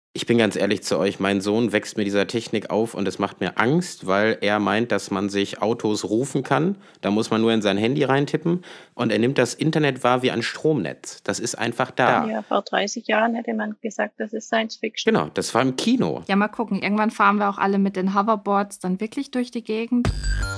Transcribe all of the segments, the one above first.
Ich bin ganz ehrlich zu euch, mein Sohn wächst mit dieser Technik auf und es macht mir Angst, weil er meint, dass man sich Autos rufen kann. Da muss man nur in sein Handy reintippen und er nimmt das Internet wahr wie ein Stromnetz. Das ist einfach da. Ja, vor 30 Jahren hätte man gesagt, das ist Science Fiction. Genau, das war im Kino. Ja, mal gucken. Irgendwann fahren wir auch alle mit den Hoverboards dann wirklich durch die Gegend.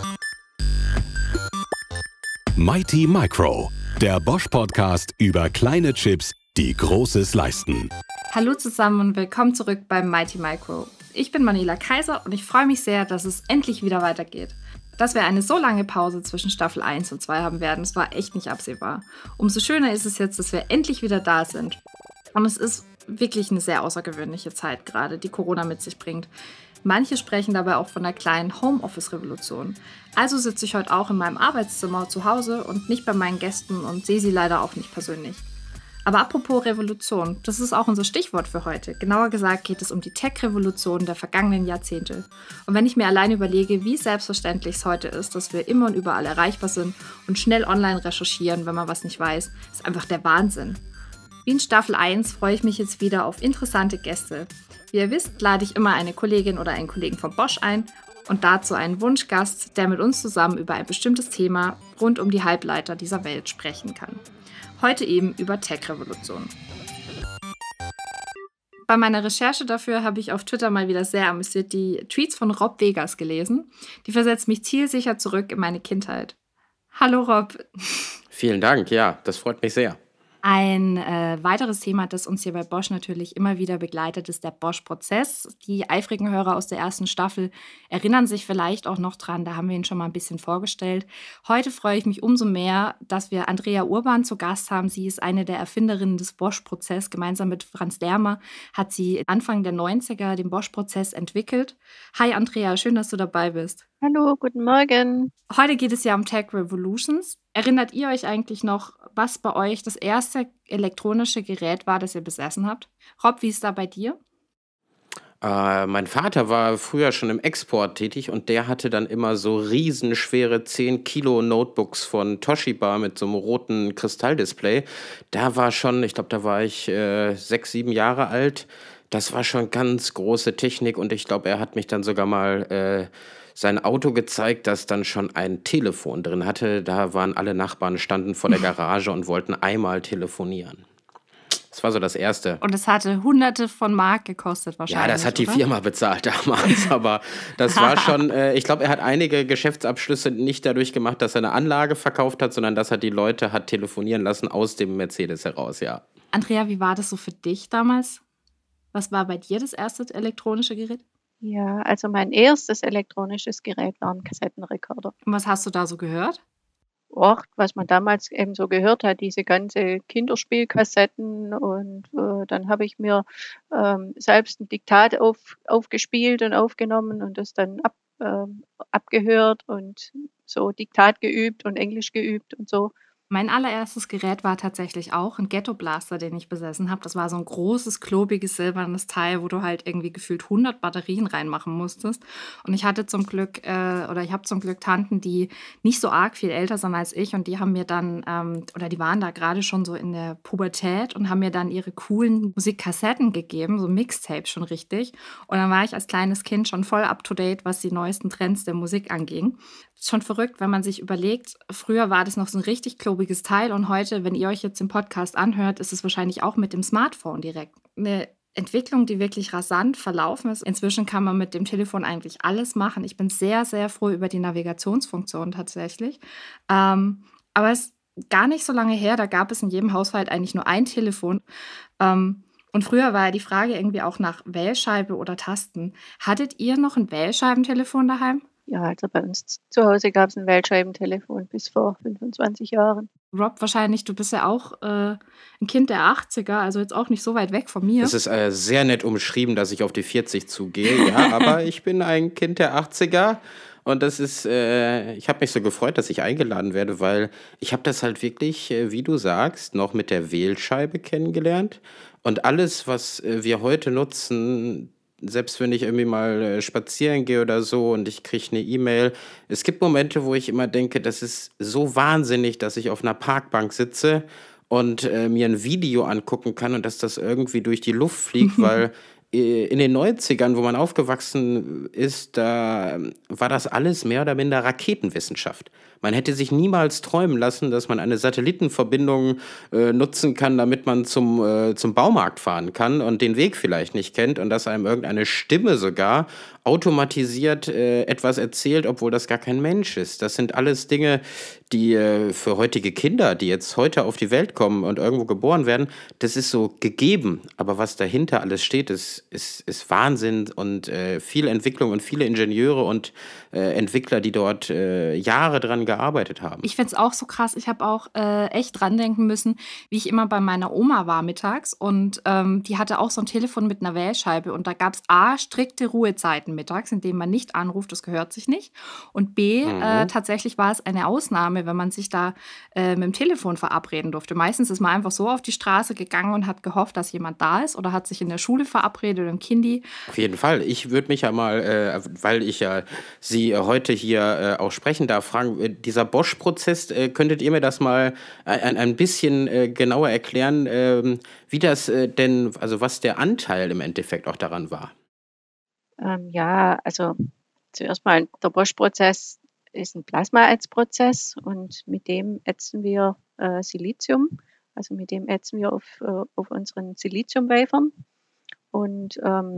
Mighty Micro, der Bosch-Podcast über kleine Chips, die Großes leisten. Hallo zusammen und willkommen zurück beim Mighty Micro. Ich bin Manuela Kaiser und ich freue mich sehr, dass es endlich wieder weitergeht. Dass wir eine so lange Pause zwischen Staffel 1 und 2 haben werden, das war echt nicht absehbar. Umso schöner ist es jetzt, dass wir endlich wieder da sind. Und es ist wirklich eine sehr außergewöhnliche Zeit gerade, die Corona mit sich bringt. Manche sprechen dabei auch von einer kleinen Homeoffice-Revolution. Also sitze ich heute auch in meinem Arbeitszimmer zu Hause und nicht bei meinen Gästen und sehe sie leider auch nicht persönlich. Aber apropos Revolution, das ist auch unser Stichwort für heute. Genauer gesagt geht es um die Tech-Revolution der vergangenen Jahrzehnte. Und wenn ich mir allein überlege, wie selbstverständlich es heute ist, dass wir immer und überall erreichbar sind und schnell online recherchieren, wenn man was nicht weiß, ist einfach der Wahnsinn. Wie in Staffel 1 freue ich mich jetzt wieder auf interessante Gäste. Wie ihr wisst, lade ich immer eine Kollegin oder einen Kollegen von Bosch ein und dazu einen Wunschgast, der mit uns zusammen über ein bestimmtes Thema rund um die Halbleiter dieser Welt sprechen kann. Heute eben über Tech-Revolution. Bei meiner Recherche dafür habe ich auf Twitter mal wieder sehr amüsiert die Tweets von Rob Vegas gelesen. Die versetzt mich zielsicher zurück in meine Kindheit. Hallo Rob. Vielen Dank, ja, das freut mich sehr. Ein weiteres Thema, das uns hier bei Bosch natürlich immer wieder begleitet, ist der Bosch-Prozess. Die eifrigen Hörer aus der ersten Staffel erinnern sich vielleicht auch noch dran, da haben wir ihn schon mal ein bisschen vorgestellt. Heute freue ich mich umso mehr, dass wir Andrea Urban zu Gast haben. Sie ist eine der Erfinderinnen des Bosch-Prozess. Gemeinsam mit Franz Lermer hat sie Anfang der 90er den Bosch-Prozess entwickelt. Hi Andrea, schön, dass du dabei bist. Hallo, guten Morgen. Heute geht es ja um Tech Revolutions. Erinnert ihr euch eigentlich noch, was bei euch das erste elektronische Gerät war, das ihr besessen habt? Rob, wie ist da bei dir? Mein Vater war früher schon im Export tätig und der hatte dann immer so riesenschwere 10 Kilo Notebooks von Toshiba mit so einem roten Kristalldisplay. Da war schon, ich glaube, da war ich 6, 7 Jahre alt. Das war schon ganz große Technik und ich glaube, er hat mich dann sogar mal sein Auto gezeigt, das dann schon ein Telefon drin hatte. Da waren alle Nachbarn, standen vor der Garage und wollten einmal telefonieren. Das war so das Erste. Und es hatte Hunderte von Mark gekostet wahrscheinlich, Ja, das hat die oder? Firma bezahlt damals, aber das war schon, ich glaube, er hat einige Geschäftsabschlüsse nicht dadurch gemacht, dass er eine Anlage verkauft hat, sondern dass er die Leute hat telefonieren lassen aus dem Mercedes heraus, ja. Andrea, wie war das so für dich damals? Was war bei dir das erste elektronische Gerät? Ja, also mein erstes elektronisches Gerät war ein Kassettenrekorder. Und was hast du da so gehört? Och, was man damals eben so gehört hat, diese ganze Kinderspielkassetten und dann habe ich mir selbst ein Diktat aufgespielt und aufgenommen und das dann abgehört und so Diktat geübt und Englisch geübt und so. Mein allererstes Gerät war tatsächlich auch ein Ghetto Blaster, den ich besessen habe. Das war so ein großes, klobiges, silbernes Teil, wo du halt irgendwie gefühlt 100 Batterien reinmachen musstest. Und ich hatte zum Glück, ich habe zum Glück Tanten, die nicht so arg viel älter sind als ich. Und die haben mir dann, die waren da gerade schon so in der Pubertät und haben mir dann ihre coolen Musikkassetten gegeben, so Mixtapes schon richtig. Und dann war ich als kleines Kind schon voll up-to-date, was die neuesten Trends der Musik anging. Ist schon verrückt, wenn man sich überlegt, früher war das noch so ein richtig klobiges Teil und heute, wenn ihr euch jetzt den Podcast anhört, ist es wahrscheinlich auch mit dem Smartphone direkt. Eine Entwicklung, die wirklich rasant verlaufen ist. Inzwischen kann man mit dem Telefon eigentlich alles machen. Ich bin sehr, sehr froh über die Navigationsfunktion tatsächlich. Aber es ist gar nicht so lange her, da gab es in jedem Haushalt eigentlich nur ein Telefon. Und früher war ja die Frage irgendwie auch nach Wählscheibe oder Tasten. Hattet ihr noch ein Wählscheibentelefon daheim? Ja, also bei uns zu Hause gab es ein Wählscheibentelefon bis vor 25 Jahren. Rob, wahrscheinlich, du bist ja auch ein Kind der 80er, also jetzt auch nicht so weit weg von mir. Es ist sehr nett umschrieben, dass ich auf die 40 zugehe, ja, aber ich bin ein Kind der 80er und das ist, ich habe mich so gefreut, dass ich eingeladen werde, weil ich habe das halt wirklich, wie du sagst, noch mit der Wählscheibe kennengelernt und alles, was wir heute nutzen, selbst wenn ich irgendwie mal spazieren gehe oder so und ich kriege eine E-Mail. Es gibt Momente, wo ich immer denke, das ist so wahnsinnig, dass ich auf einer Parkbank sitze und mir ein Video angucken kann und dass das irgendwie durch die Luft fliegt, weil in den 90ern, wo man aufgewachsen ist, da war das alles mehr oder minder Raketenwissenschaft. Man hätte sich niemals träumen lassen, dass man eine Satellitenverbindung nutzen kann, damit man zum Baumarkt fahren kann und den Weg vielleicht nicht kennt und dass einem irgendeine Stimme sogar automatisiert etwas erzählt, obwohl das gar kein Mensch ist. Das sind alles Dinge, die für heutige Kinder, die jetzt heute auf die Welt kommen und irgendwo geboren werden, das ist so gegeben. Aber was dahinter alles steht, ist Wahnsinn und viel Entwicklung und viele Ingenieure und Entwickler, die dort Jahre dran gearbeitet haben. Ich finde es auch so krass. Ich habe auch echt dran denken müssen, wie ich immer bei meiner Oma war mittags. Und die hatte auch so ein Telefon mit einer Wählscheibe. Und da gab es A, strikte Ruhezeiten mittags, in denen man nicht anruft, das gehört sich nicht. Und B, tatsächlich war es eine Ausnahme, wenn man sich da mit dem Telefon verabreden durfte. Meistens ist man einfach so auf die Straße gegangen und hat gehofft, dass jemand da ist oder hat sich in der Schule verabredet oder im Kindi. Auf jeden Fall. Ich würde mich ja mal, weil ich ja Sie heute hier auch sprechen darf, fragen, dieser Bosch-Prozess, könntet ihr mir das mal ein bisschen genauer erklären, wie das denn, also was der Anteil im Endeffekt auch daran war? Ja, also zuerst mal, der Bosch-Prozess ist ein Plasmaätzprozess und mit dem ätzen wir Silizium. Also mit dem ätzen wir auf unseren Siliziumwafern und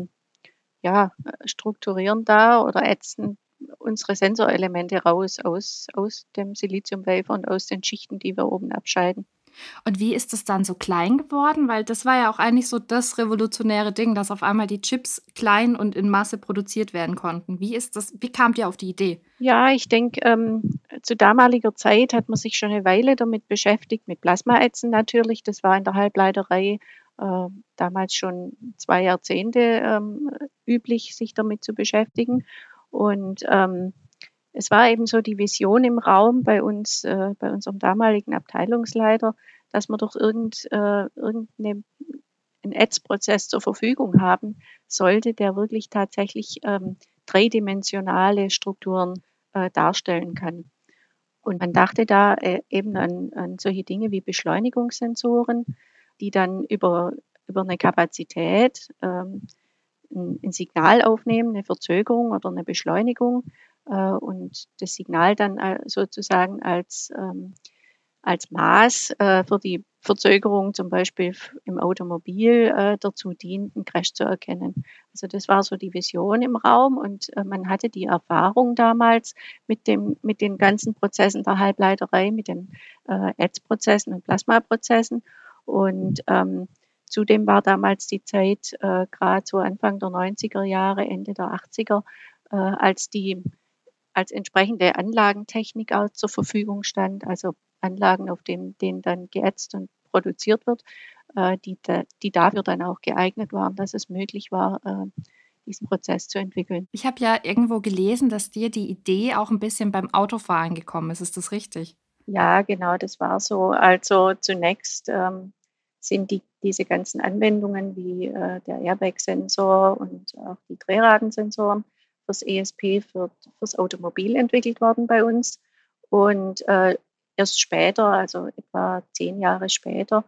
strukturieren da oder ätzen unsere Sensorelemente raus aus dem Siliziumwafer und aus den Schichten, die wir oben abscheiden. Und wie ist es dann so klein geworden? Weil das war ja auch eigentlich so das revolutionäre Ding, dass auf einmal die Chips klein und in Masse produziert werden konnten. Wie kamt ihr auf die Idee? Ja, ich denke, zu damaliger Zeit hat man sich schon eine Weile damit beschäftigt, mit Plasmaätzen natürlich. Das war in der Halbleiterei damals schon 2 Jahrzehnte üblich, sich damit zu beschäftigen. Und es war eben so die Vision im Raum bei uns, bei unserem damaligen Abteilungsleiter, dass wir doch irgendeinen Ätzprozess zur Verfügung haben sollte, der wirklich tatsächlich dreidimensionale Strukturen darstellen kann. Und man dachte da eben an solche Dinge wie Beschleunigungssensoren, die dann über eine Kapazität ein Signal aufnehmen, eine Verzögerung oder eine Beschleunigung und das Signal dann sozusagen als Maß für die Verzögerung zum Beispiel im Automobil dazu dient, einen Crash zu erkennen. Also das war so die Vision im Raum und man hatte die Erfahrung damals mit den ganzen Prozessen der Halbleiterei, mit den Ätzprozessen und Plasmaprozessen und zudem war damals die Zeit, gerade so Anfang der 90er Jahre, Ende der 80er, als entsprechende Anlagentechnik auch zur Verfügung stand, also Anlagen, auf denen dann geätzt und produziert wird, die dafür dann auch geeignet waren, dass es möglich war, diesen Prozess zu entwickeln. Ich habe ja irgendwo gelesen, dass dir die Idee auch ein bisschen beim Autofahren gekommen ist. Ist das richtig? Ja, genau, das war so. Also zunächst sind diese ganzen Anwendungen wie der Airbag-Sensor und auch die Drehradensensoren fürs ESP, fürs Automobil entwickelt worden bei uns. Und erst später, also etwa 10 Jahre später,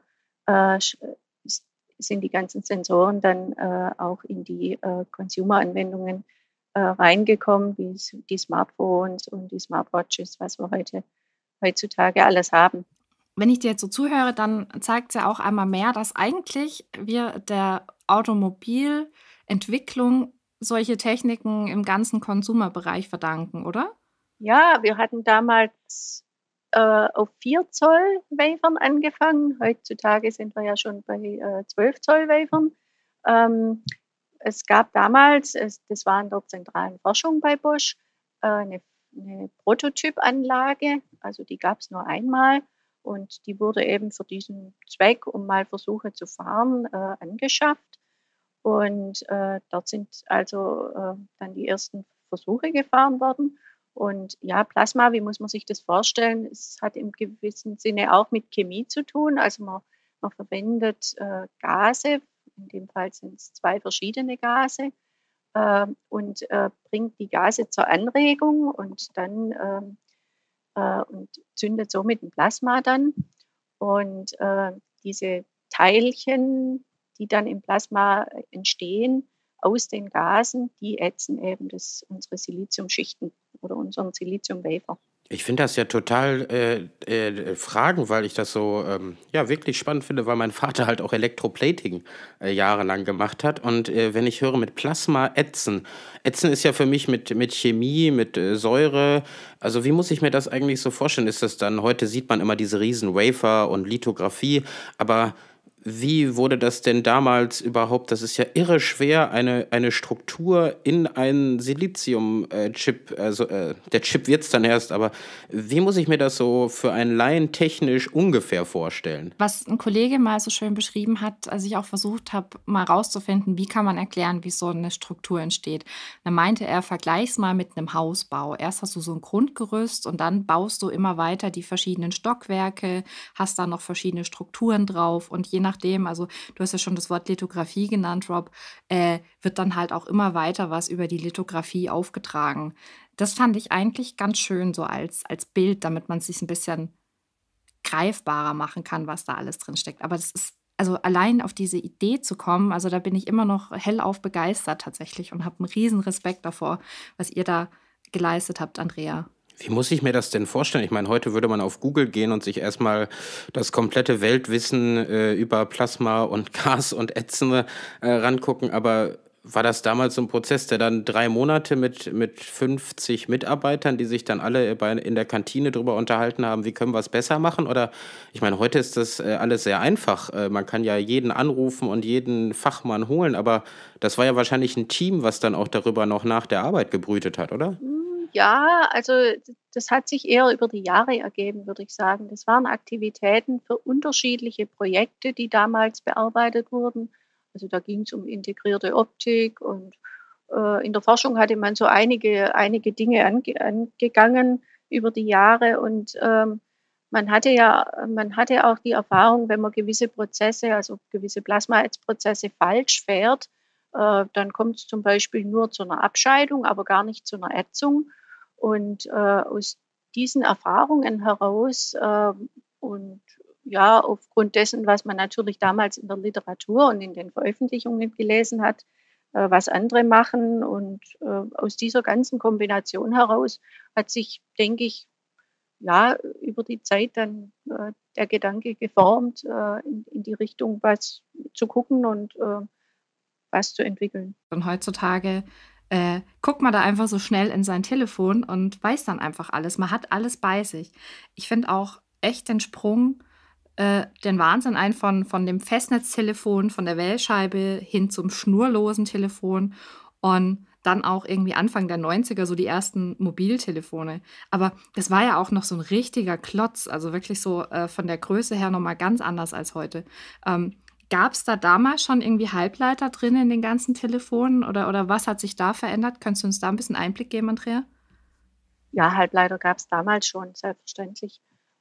sind die ganzen Sensoren dann auch in die Consumer-Anwendungen reingekommen, wie die Smartphones und die Smartwatches, was wir heutzutage alles haben. Wenn ich dir jetzt so zuhöre, dann zeigt es ja auch einmal mehr, dass eigentlich wir der Automobilentwicklung solche Techniken im ganzen Consumer-Bereich verdanken, oder? Ja, wir hatten damals auf 4 Zoll Wafern angefangen. Heutzutage sind wir ja schon bei 12 Zoll Wafern. Es gab damals, das war in der zentralen Forschung bei Bosch, eine Prototypanlage, also die gab es nur einmal und die wurde eben für diesen Zweck, um mal Versuche zu fahren, angeschafft. Und dort sind also dann die ersten Versuche gefahren worden. Und ja, Plasma, wie muss man sich das vorstellen? Es hat im gewissen Sinne auch mit Chemie zu tun. Also man verwendet Gase, in dem Fall sind es 2 verschiedene Gase, und bringt die Gase zur Anregung und dann und zündet somit ein Plasma dann. Und diese Teilchen, die dann im Plasma entstehen, aus den Gasen, die ätzen eben unsere Siliziumschichten oder unseren Siliziumwafer. Ich finde das ja total Fragen, weil ich das so ja, wirklich spannend finde, weil mein Vater halt auch Elektroplating jahrelang gemacht hat. Und wenn ich höre mit Plasma ätzen, ätzen ist ja für mich mit Chemie, mit Säure. Also wie muss ich mir das eigentlich so vorstellen? Ist das dann, heute sieht man immer diese riesen Wafer und Lithografie, aber wie wurde das denn damals überhaupt? Das ist ja irre schwer, eine Struktur in einen Silizium-Chip, also der Chip wird es dann erst, aber wie muss ich mir das so für einen Laien technisch ungefähr vorstellen? Was ein Kollege mal so schön beschrieben hat, als ich auch versucht habe, mal rauszufinden, wie kann man erklären, wie so eine Struktur entsteht. Dann meinte er, vergleich's mal mit einem Hausbau. Erst hast du so ein Grundgerüst und dann baust du immer weiter die verschiedenen Stockwerke, hast da noch verschiedene Strukturen drauf und je nachdem, also du hast ja schon das Wort Lithografie genannt, Rob, wird dann halt auch immer weiter was über die Lithografie aufgetragen. Das fand ich eigentlich ganz schön so als Bild, damit man es sich ein bisschen greifbarer machen kann, was da alles drin steckt. Aber das ist, also allein auf diese Idee zu kommen, also da bin ich immer noch hellauf begeistert tatsächlich und habe einen riesen Respekt davor, was ihr da geleistet habt, Andrea. Wie muss ich mir das denn vorstellen? Ich meine, heute würde man auf Google gehen und sich erstmal das komplette Weltwissen über Plasma und Gas und Ätzen rangucken, aber war das damals so ein Prozess, der dann 3 Monate mit 50 Mitarbeitern, die sich dann alle in der Kantine drüber unterhalten haben, wie können wir es besser machen? Oder ich meine, heute ist das alles sehr einfach. Man kann ja jeden anrufen und jeden Fachmann holen, aber das war ja wahrscheinlich ein Team, was dann auch darüber noch nach der Arbeit gebrütet hat, oder? Ja, also das hat sich eher über die Jahre ergeben, würde ich sagen. Das waren Aktivitäten für unterschiedliche Projekte, die damals bearbeitet wurden. Also da ging es um integrierte Optik und in der Forschung hatte man so einige Dinge angegangen über die Jahre und man hatte auch die Erfahrung, wenn man gewisse Prozesse, also gewisse Plasmaätzprozesse falsch fährt, dann kommt es zum Beispiel nur zu einer Abscheidung, aber gar nicht zu einer Ätzung. Und aus diesen Erfahrungen heraus und ja, aufgrund dessen, was man natürlich damals in der Literatur und in den Veröffentlichungen gelesen hat, was andere machen und aus dieser ganzen Kombination heraus hat sich, denke ich, ja, über die Zeit dann der Gedanke geformt, in die Richtung was zu gucken und was zu entwickeln. Und heutzutage guckt man da einfach so schnell in sein Telefon und weiß dann einfach alles. Man hat alles bei sich. Ich finde auch echt den Sprung, den Wahnsinn ein von dem Festnetztelefon, von der Wählscheibe hin zum schnurlosen Telefon und dann auch irgendwie Anfang der 90er so die ersten Mobiltelefone. Aber das war ja auch noch so ein richtiger Klotz, also wirklich so von der Größe her nochmal ganz anders als heute. Gab es da damals schon irgendwie Halbleiter drin in den ganzen Telefonen oder was hat sich da verändert? Kannst du uns da ein bisschen Einblick geben, Andrea? Ja, Halbleiter gab es damals schon, selbstverständlich.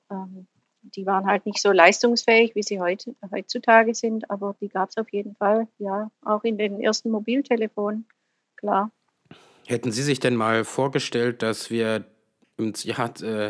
Die waren halt nicht so leistungsfähig, wie sie heutzutage sind, aber die gab es auf jeden Fall, ja, auch in den ersten Mobiltelefonen, klar. Hätten Sie sich denn mal vorgestellt, dass wir im Jahr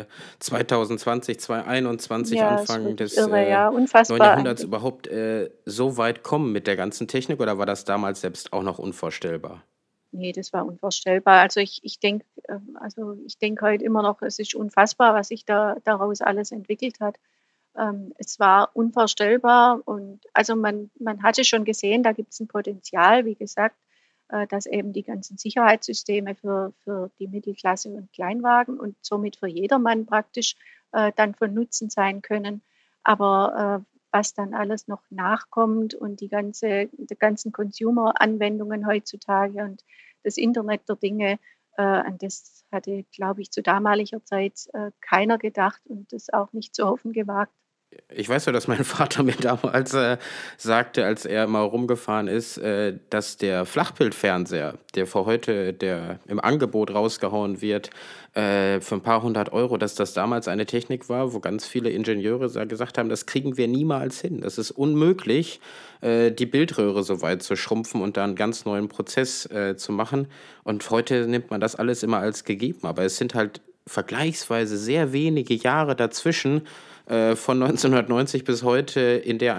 2020, 2021, Ja, ist Anfang wirklich des irre, ja, neuen unfassbar Jahrhunderts eigentlich. überhaupt so weit kommen mit der ganzen Technik oder war das damals selbst auch noch unvorstellbar? Nee, das war unvorstellbar. Also ich denke, ich denke heute immer noch, es ist unfassbar, was sich daraus alles entwickelt hat. Es war unvorstellbar und also man hatte schon gesehen, da gibt es ein Potenzial, wie gesagt, dass eben die ganzen Sicherheitssysteme für die Mittelklasse und Kleinwagen und somit für jedermann praktisch dann von Nutzen sein können. Aber was dann alles noch nachkommt und die ganzen Consumer-Anwendungen heutzutage und das Internet der Dinge, an das hatte, glaube ich, zu damaliger Zeit keiner gedacht und das auch nicht zu hoffen gewagt. Ich weiß ja, dass mein Vater mir damals sagte, als er mal rumgefahren ist, dass der Flachbildfernseher, der für heute der im Angebot rausgehauen wird, für ein paar 100 €, dass das damals eine Technik war, wo ganz viele Ingenieure gesagt haben, das kriegen wir niemals hin. Das ist unmöglich, die Bildröhre so weit zu schrumpfen und da einen ganz neuen Prozess zu machen. Und heute nimmt man das alles immer als gegeben. Aber es sind halt vergleichsweise sehr wenige Jahre dazwischen, von 1990 bis heute, in der eine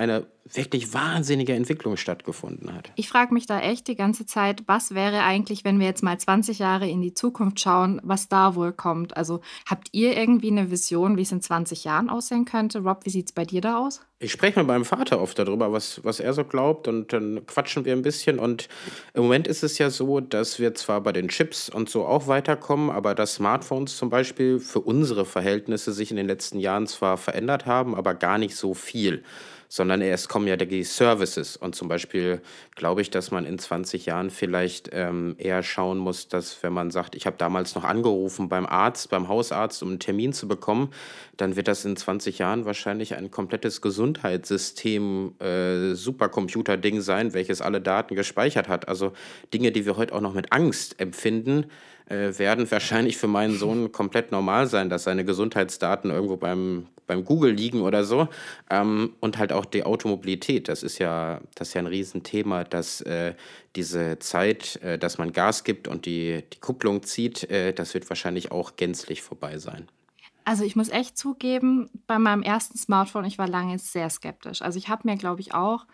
wirklich wahnsinnige Entwicklung stattgefunden hat. Ich frage mich da echt die ganze Zeit, was wäre eigentlich, wenn wir jetzt mal 20 Jahre in die Zukunft schauen, was da wohl kommt? Also habt ihr irgendwie eine Vision, wie es in 20 Jahren aussehen könnte? Rob, wie sieht es bei dir da aus? Ich spreche mit meinem Vater oft darüber, was er so glaubt, und dann quatschen wir ein bisschen. Und im Moment ist es ja so, dass wir zwar bei den Chips und so auch weiterkommen, aber dass Smartphones zum Beispiel für unsere Verhältnisse sich in den letzten Jahren zwar verändert haben, aber gar nicht so viel. Sondern erst kommen ja die Services. Und zum Beispiel glaube ich, dass man in 20 Jahren vielleicht eher schauen muss, dass, wenn man sagt, ich habe damals noch angerufen beim Arzt, beim Hausarzt, um einen Termin zu bekommen, dann wird das in 20 Jahren wahrscheinlich ein komplettes Gesundheitssystem, Supercomputer-Ding sein, welches alle Daten gespeichert hat. Also Dinge, die wir heute auch noch mit Angst empfinden, werden wahrscheinlich für meinen Sohn komplett normal sein, dass seine Gesundheitsdaten irgendwo beim Google liegen oder so. Und halt auch die Automobilität. Das ist ja ein Riesenthema, dass diese Zeit, dass man Gas gibt und die Kupplung zieht, das wird wahrscheinlich auch gänzlich vorbei sein. Also ich muss echt zugeben, bei meinem ersten Smartphone, ich war lange sehr skeptisch. Also ich habe mir, glaube ich, auch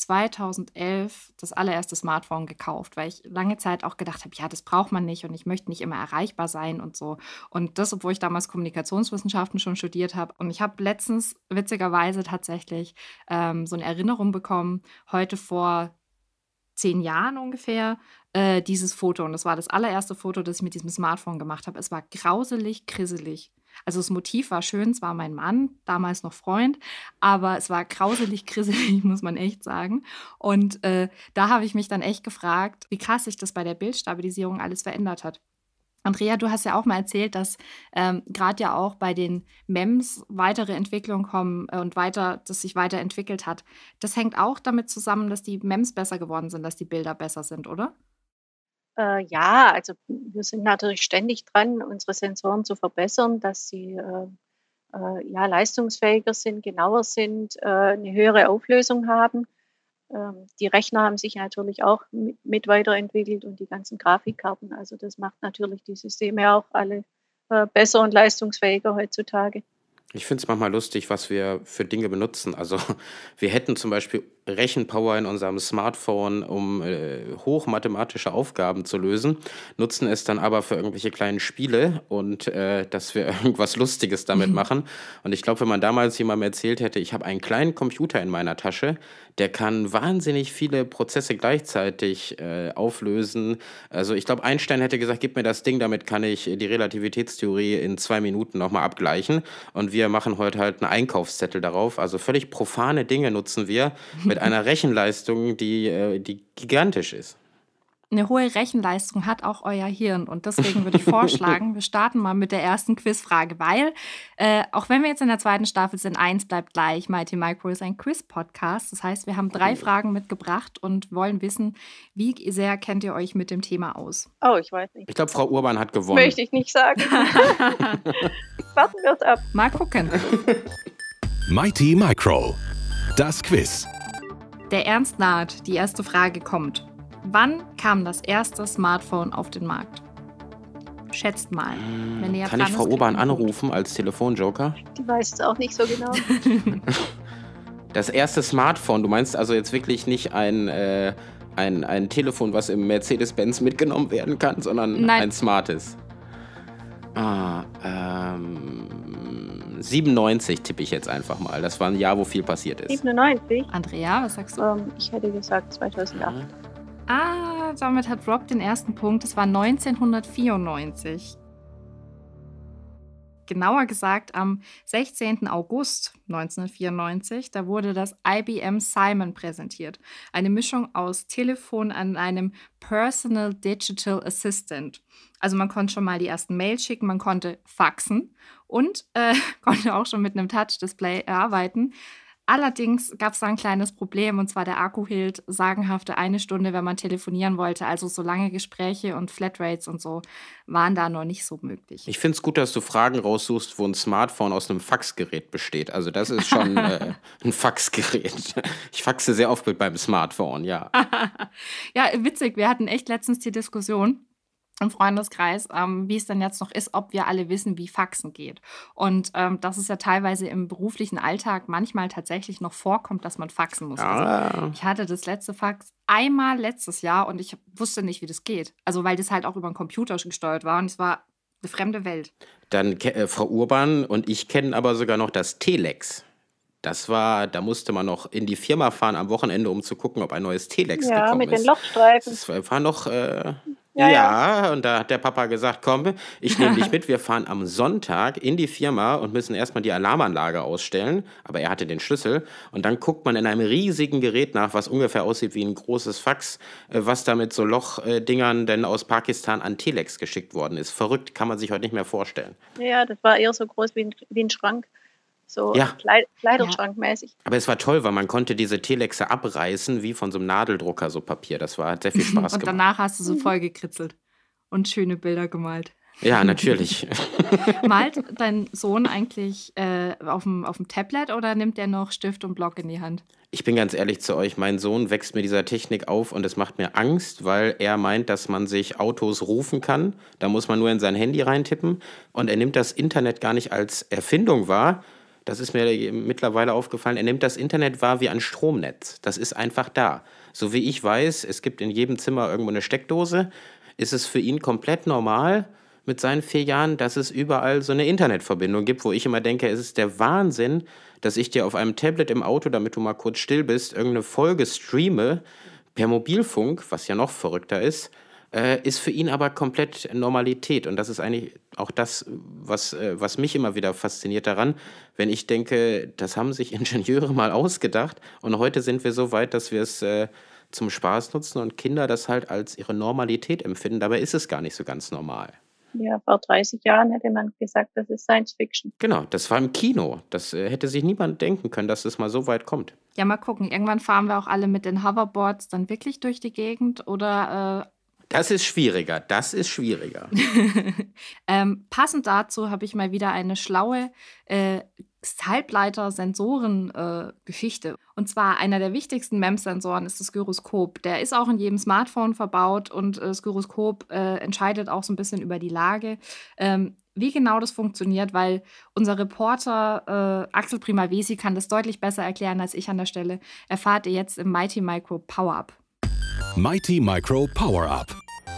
2011 das allererste Smartphone gekauft, weil ich lange Zeit auch gedacht habe, ja, das braucht man nicht und ich möchte nicht immer erreichbar sein und so. Und das, obwohl ich damals Kommunikationswissenschaften schon studiert habe. Und ich habe letztens witzigerweise tatsächlich so eine Erinnerung bekommen, heute vor 10 Jahren ungefähr, dieses Foto. Und das war das allererste Foto, das ich mit diesem Smartphone gemacht habe. Es war grauselig, grisselig. Also das Motiv war schön, es war mein Mann, damals noch Freund, aber es war grauselig, grisselig, muss man echt sagen. Und da habe ich mich dann echt gefragt, wie krass sich das bei der Bildstabilisierung alles verändert hat. Andrea, du hast ja auch mal erzählt, dass gerade ja auch bei den MEMS weitere Entwicklungen kommen und das sich weiterentwickelt hat. Das hängt auch damit zusammen, dass die MEMS besser geworden sind, dass die Bilder besser sind, oder? Ja, also wir sind natürlich ständig dran, unsere Sensoren zu verbessern, dass sie ja, leistungsfähiger sind, genauer sind, eine höhere Auflösung haben. Die Rechner haben sich natürlich auch mit weiterentwickelt und die ganzen Grafikkarten. Also das macht natürlich die Systeme auch alle besser und leistungsfähiger heutzutage. Ich finde es manchmal lustig, was wir für Dinge benutzen. Also wir hätten zum Beispiel Rechenpower in unserem Smartphone, um hochmathematische Aufgaben zu lösen, nutzen es dann aber für irgendwelche kleinen Spiele und dass wir irgendwas Lustiges damit machen. Und ich glaube, wenn man damals jemandem erzählt hätte, ich habe einen kleinen Computer in meiner Tasche, der kann wahnsinnig viele Prozesse gleichzeitig auflösen. Also ich glaube, Einstein hätte gesagt, gib mir das Ding, damit kann ich die Relativitätstheorie in 2 Minuten nochmal abgleichen. Und wir machen heute halt einen Einkaufszettel darauf. Also völlig profane Dinge nutzen wir mit einer Rechenleistung, die gigantisch ist. Eine hohe Rechenleistung hat auch euer Hirn. Und deswegen würde ich vorschlagen, wir starten mal mit der ersten Quizfrage, weil auch wenn wir jetzt in der 2. Staffel sind, eins bleibt gleich. Mighty Micro ist ein Quiz-Podcast. Das heißt, wir haben 3 Fragen mitgebracht und wollen wissen, wie sehr kennt ihr euch mit dem Thema aus? Oh, ich weiß nicht. Ich glaube, Frau Urban hat gewonnen. Möchte ich nicht sagen. Warten wir es ab. Mal gucken. Mighty Micro. Das Quiz. Der Ernst naht. Die erste Frage kommt. Wann kam das erste Smartphone auf den Markt? Schätzt mal. Wenn ihr Kann ich Frau Urban anrufen als Telefonjoker? Die weiß es auch nicht so genau. Das erste Smartphone, du meinst also jetzt wirklich nicht ein Telefon, was im Mercedes-Benz mitgenommen werden kann, sondern ein smartes. 97 tippe ich jetzt einfach mal. Das war ein Jahr, wo viel passiert ist. 97? Andrea, was sagst du? Ich hätte gesagt 2008. Damit hat Rob den ersten Punkt. Es war 1994. Genauer gesagt am 16. August 1994. Da wurde das IBM Simon präsentiert. Eine Mischung aus Telefon an einem Personal Digital Assistant. Also man konnte schon mal die ersten Mails schicken, man konnte faxen und konnte auch schon mit einem Touch-Display arbeiten. Allerdings gab es da ein kleines Problem, und zwar der Akku hielt sagenhafte 1 Stunde, wenn man telefonieren wollte. Also so lange Gespräche und Flatrates und so waren da noch nicht so möglich. Ich finde es gut, dass du Fragen raussuchst, wo ein Smartphone aus einem Faxgerät besteht. Also das ist schon ein Faxgerät. Ich faxe sehr oft beim Smartphone, ja. Ja, witzig. Wir hatten echt letztens die Diskussion, im Freundeskreis, wie es denn jetzt noch ist, ob wir alle wissen, wie Faxen geht. Und dass es ja teilweise im beruflichen Alltag manchmal tatsächlich noch vorkommt, dass man faxen muss. Also ich hatte das letzte Fax einmal letztes Jahr und ich wusste nicht, wie das geht. Also weil das halt auch über den Computer gesteuert war und es war eine fremde Welt. Dann Frau Urban und ich kennen aber sogar noch das Telex. Da musste man noch in die Firma fahren am Wochenende, um zu gucken, ob ein neues Telex gekommen ist. Ja, mit den Lochstreifen. Das war noch, Ja. und da hat der Papa gesagt, komm, ich nehme dich mit, wir fahren am Sonntag in die Firma und müssen erstmal die Alarmanlage ausstellen, aber er hatte den Schlüssel und dann guckt man in einem riesigen Gerät nach, was ungefähr aussieht wie ein großes Fax, was da mit so Lochdingern denn aus Pakistan an Telex geschickt worden ist. Verrückt, kann man sich heute nicht mehr vorstellen. Ja, das war eher so groß wie ein Schrank. So Ja. Kleiderschrankmäßig. Aber es war toll, weil man konnte diese Telexe abreißen, wie von so einem Nadeldrucker, so Papier. Hat sehr viel Spaß Und gemacht. danach hast du so voll gekritzelt und schöne Bilder gemalt. Ja, natürlich. Malt dein Sohn eigentlich auf dem Tablet oder nimmt er noch Stift und Block in die Hand? Ich bin ganz ehrlich zu euch, mein Sohn wächst mit dieser Technik auf und es macht mir Angst, weil er meint, dass man sich Autos rufen kann. Da muss man nur in sein Handy reintippen und er nimmt das Internet gar nicht als Erfindung wahr. Das ist mir mittlerweile aufgefallen. Er nimmt das Internet wahr wie ein Stromnetz. Das ist einfach da. So wie ich weiß, es gibt in jedem Zimmer irgendwo eine Steckdose, ist es für ihn komplett normal mit seinen 4 Jahren, dass es überall so eine Internetverbindung gibt, wo ich immer denke, es ist der Wahnsinn, dass ich dir auf einem Tablet im Auto, damit du mal kurz still bist, irgendeine Folge streame per Mobilfunk, was ja noch verrückter ist für ihn aber komplett Normalität. Und das ist eigentlich auch das, was mich immer wieder fasziniert daran, wenn ich denke, das haben sich Ingenieure mal ausgedacht und heute sind wir so weit, dass wir es zum Spaß nutzen und Kinder das halt als ihre Normalität empfinden. Dabei ist es gar nicht so ganz normal. Ja, vor 30 Jahren hätte man gesagt, das ist Science Fiction. Genau, das war im Kino. Das hätte sich niemand denken können, dass es mal so weit kommt. Ja, mal gucken. Irgendwann fahren wir auch alle mit den Hoverboards dann wirklich durch die Gegend oder Das ist schwieriger. Passend dazu habe ich mal wieder eine schlaue Halbleiter-Sensoren-Geschichte. Und zwar einer der wichtigsten MEMS-Sensoren ist das Gyroskop. Der ist auch in jedem Smartphone verbaut und das Gyroskop entscheidet auch so ein bisschen über die Lage. Wie genau das funktioniert, weil unser Reporter Axel Primavesi kann das deutlich besser erklären als ich an der Stelle, erfahrt ihr jetzt im Mighty Micro Power-Up. Mighty Micro Power-Up.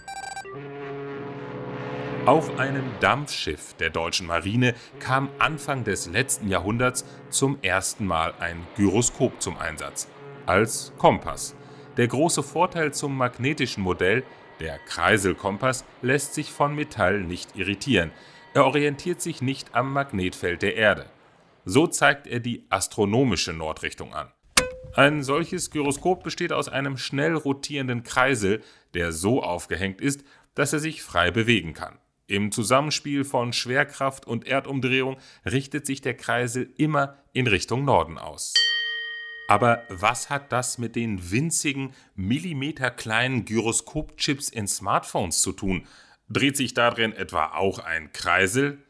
Auf einem Dampfschiff der deutschen Marine kam Anfang des letzten Jahrhunderts zum ersten Mal ein Gyroskop zum Einsatz. Als Kompass. Der große Vorteil zum magnetischen Modell, der Kreiselkompass, lässt sich von Metall nicht irritieren. Er orientiert sich nicht am Magnetfeld der Erde. So zeigt er die astronomische Nordrichtung an. Ein solches Gyroskop besteht aus einem schnell rotierenden Kreisel, der so aufgehängt ist, dass er sich frei bewegen kann. Im Zusammenspiel von Schwerkraft und Erdumdrehung richtet sich der Kreisel immer in Richtung Norden aus. Aber was hat das mit den winzigen, millimeterkleinen Gyroskopchips in Smartphones zu tun? Dreht sich darin etwa auch ein Kreisel?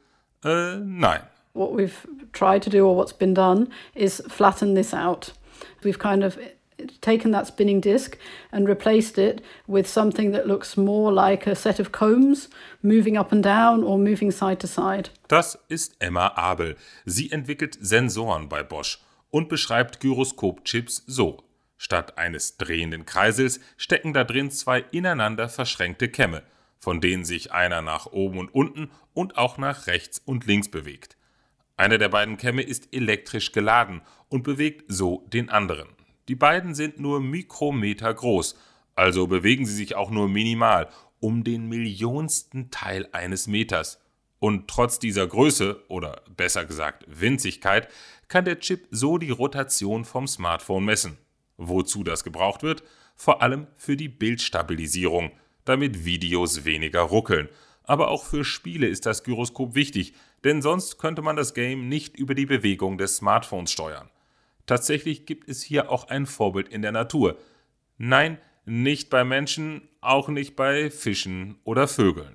Nein. What we've tried to do, or what's been done, is flatten this out. We've kind of taken that spinning disc and replaced it with something that looks more like a set of combs moving up and down or moving side to side. Das ist Emma Abel. Sie entwickelt Sensoren bei Bosch und beschreibt Gyroskopchips so. Statt eines drehenden Kreisels stecken da drin 2 ineinander verschränkte Kämme, von denen sich einer nach oben und unten und auch nach rechts und links bewegt. Einer der beiden Kämme ist elektrisch geladen und bewegt so den anderen. Die beiden sind nur Mikrometer groß, also bewegen sie sich auch nur minimal, um den millionsten Teil eines Meters. Und trotz dieser Größe, oder besser gesagt Winzigkeit, kann der Chip so die Rotation vom Smartphone messen. Wozu das gebraucht wird? Vor allem für die Bildstabilisierung, damit Videos weniger ruckeln. Aber auch für Spiele ist das Gyroskop wichtig, denn sonst könnte man das Game nicht über die Bewegung des Smartphones steuern. Tatsächlich gibt es hier auch ein Vorbild in der Natur. Nein, nicht bei Menschen, auch nicht bei Fischen oder Vögeln.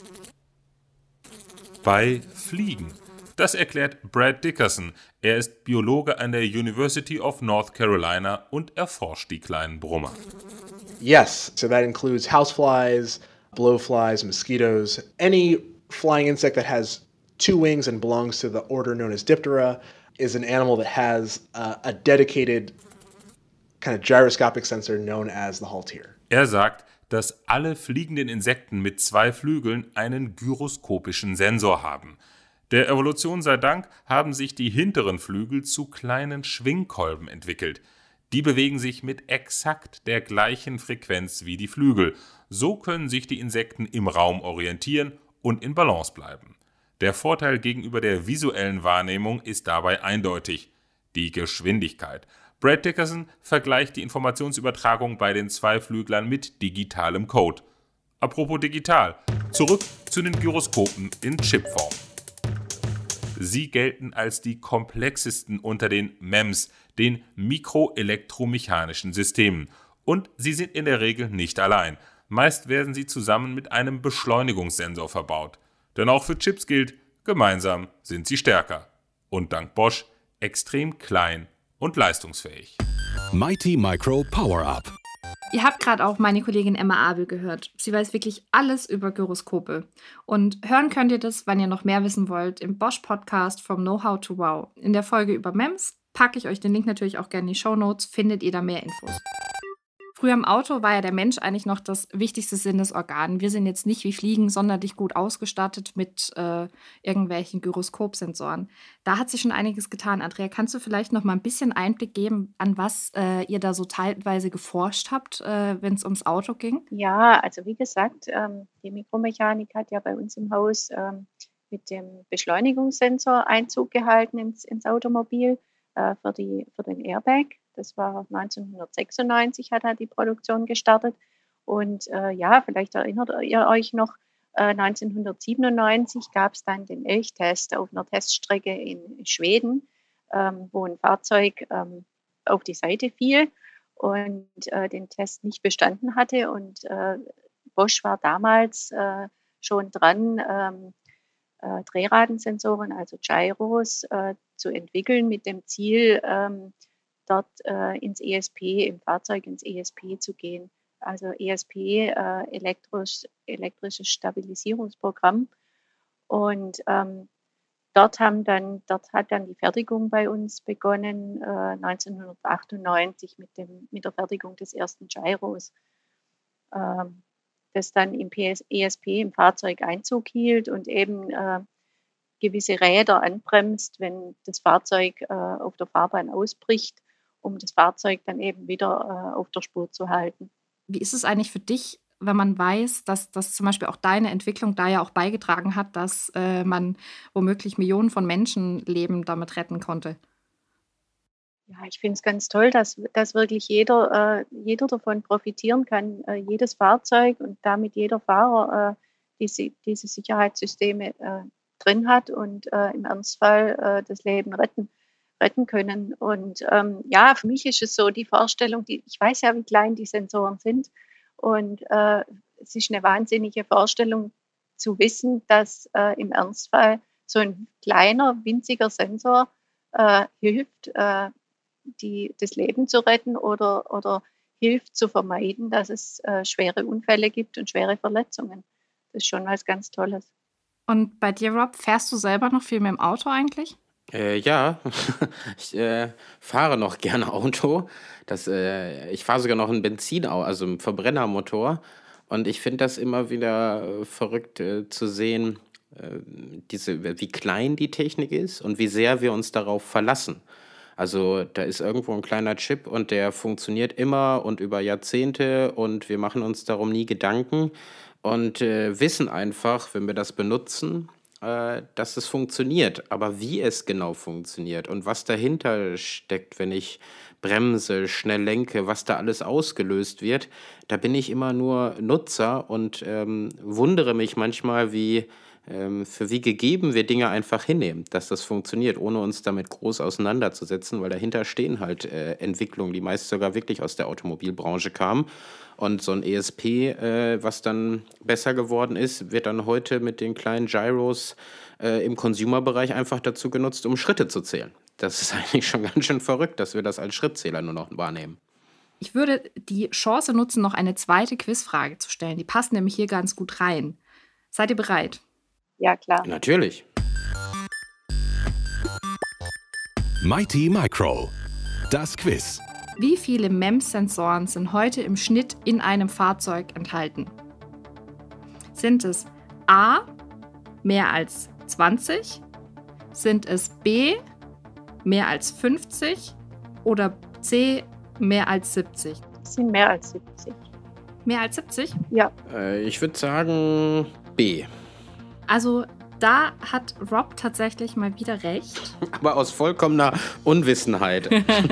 Bei Fliegen. Das erklärt Brad Dickerson. Er ist Biologe an der University of North Carolina und erforscht die kleinen Brummer. Yes, so that includes houseflies, blowflies, mosquitoes, any flying insect that has 2 wings and belongs to the order known as Diptera is an animal that has a dedicated kind of gyroscopic sensor known as the Haltear. Er sagt, dass alle fliegenden Insekten mit 2 Flügeln einen gyroskopischen Sensor haben. Der Evolution sei Dank haben sich die hinteren Flügel zu kleinen Schwingkolben entwickelt. Die bewegen sich mit exakt der gleichen Frequenz wie die Flügel. So können sich die Insekten im Raum orientieren und in Balance bleiben. Der Vorteil gegenüber der visuellen Wahrnehmung ist dabei eindeutig: die Geschwindigkeit. Brad Dickerson vergleicht die Informationsübertragung bei den Zweiflüglern mit digitalem Code. Apropos digital, zurück zu den Gyroskopen in Chipform. Sie gelten als die komplexesten unter den MEMS, den mikroelektromechanischen Systemen. Und sie sind in der Regel nicht allein. Meist werden sie zusammen mit einem Beschleunigungssensor verbaut. Denn auch für Chips gilt, gemeinsam sind sie stärker. Und dank Bosch extrem klein und leistungsfähig. Mighty Micro Power-Up. Ihr habt gerade auch meine Kollegin Emma Abel gehört. Sie weiß wirklich alles über Gyroskope. Und hören könnt ihr das, wenn ihr noch mehr wissen wollt, im Bosch-Podcast From Know-How to Wow. In der Folge über MEMS packe ich euch den Link natürlich auch gerne in die Shownotes, findet ihr da mehr Infos. Früher im Auto war ja der Mensch eigentlich noch das wichtigste Sinnesorgan. Wir sind jetzt nicht wie Fliegen sonderlich gut ausgestattet mit irgendwelchen Gyroskopsensoren. Da hat sich schon einiges getan. Andrea, kannst du vielleicht noch mal ein bisschen Einblick geben, an was ihr da so teilweise geforscht habt, wenn es ums Auto ging? Ja, also wie gesagt, die Mikromechanik hat ja bei uns im Haus mit dem Beschleunigungssensor Einzug gehalten ins Automobil für den Airbag. Das war 1996, hat er die Produktion gestartet. Und ja, vielleicht erinnert ihr euch noch, 1997 gab es dann den Elchtest auf einer Teststrecke in Schweden, wo ein Fahrzeug auf die Seite fiel und den Test nicht bestanden hatte. Und Bosch war damals schon dran, Drehradensensoren, also Gyros, zu entwickeln mit dem Ziel, dort ins ESP, im Fahrzeug ins ESP zu gehen. Also ESP, elektrisches Stabilisierungsprogramm. Und dort hat dann die Fertigung bei uns begonnen, 1998 mit der Fertigung des ersten Gyros, das dann im ESP im Fahrzeug Einzug hielt und eben gewisse Räder anbremst, wenn das Fahrzeug auf der Fahrbahn ausbricht, um das Fahrzeug dann eben wieder auf der Spur zu halten. Wie ist es eigentlich für dich, wenn man weiß, dass zum Beispiel auch deine Entwicklung da ja auch beigetragen hat, dass man womöglich Millionen von Menschenleben damit retten konnte? Ja, ich finde es ganz toll, dass wirklich jeder davon profitieren kann, jedes Fahrzeug und damit jeder Fahrer diese Sicherheitssysteme drin hat und im Ernstfall das Leben retten können. Und ja, für mich ist es so die Vorstellung, ich weiß ja, wie klein die Sensoren sind. Und es ist eine wahnsinnige Vorstellung zu wissen, dass im Ernstfall so ein kleiner, winziger Sensor hilft, das Leben zu retten oder hilft zu vermeiden, dass es schwere Unfälle gibt und schwere Verletzungen. Das ist schon was ganz Tolles. Und bei dir, Rob, fährst du selber noch viel mit dem Auto eigentlich? Ja, ich fahre noch gerne Auto. Ich fahre sogar noch ein Benzinauto, also ein Verbrennermotor. Und ich finde das immer wieder verrückt zu sehen, wie klein die Technik ist und wie sehr wir uns darauf verlassen. Also da ist irgendwo ein kleiner Chip und der funktioniert immer und über Jahrzehnte und wir machen uns darum nie Gedanken und wissen einfach, wenn wir das benutzen, dass es funktioniert. Aber wie es genau funktioniert und was dahinter steckt, wenn ich bremse, schnell lenke, was da alles ausgelöst wird, da bin ich immer nur Nutzer und wundere mich manchmal, für wie gegeben wir Dinge einfach hinnehmen, dass das funktioniert, ohne uns damit groß auseinanderzusetzen, weil dahinter stehen halt Entwicklungen, die meist sogar wirklich aus der Automobilbranche kamen. Und so ein ESP, was dann besser geworden ist, wird dann heute mit den kleinen Gyros im Consumer-Bereich einfach dazu genutzt, um Schritte zu zählen. Das ist eigentlich schon ganz schön verrückt, dass wir das als Schrittzähler nur noch wahrnehmen. Ich würde die Chance nutzen, noch eine zweite Quizfrage zu stellen. Die passt nämlich hier ganz gut rein. Seid ihr bereit? Ja, klar. Natürlich. Mighty Micro. Das Quiz. Wie viele MEMS-Sensoren sind heute im Schnitt in einem Fahrzeug enthalten? Sind es A, mehr als 20? Sind es B, mehr als 50? Oder C, mehr als 70? Es sind mehr als 70. Mehr als 70? Ja, Ich würde sagen B. Also da hat Rob tatsächlich mal wieder recht. Aber aus vollkommener Unwissenheit.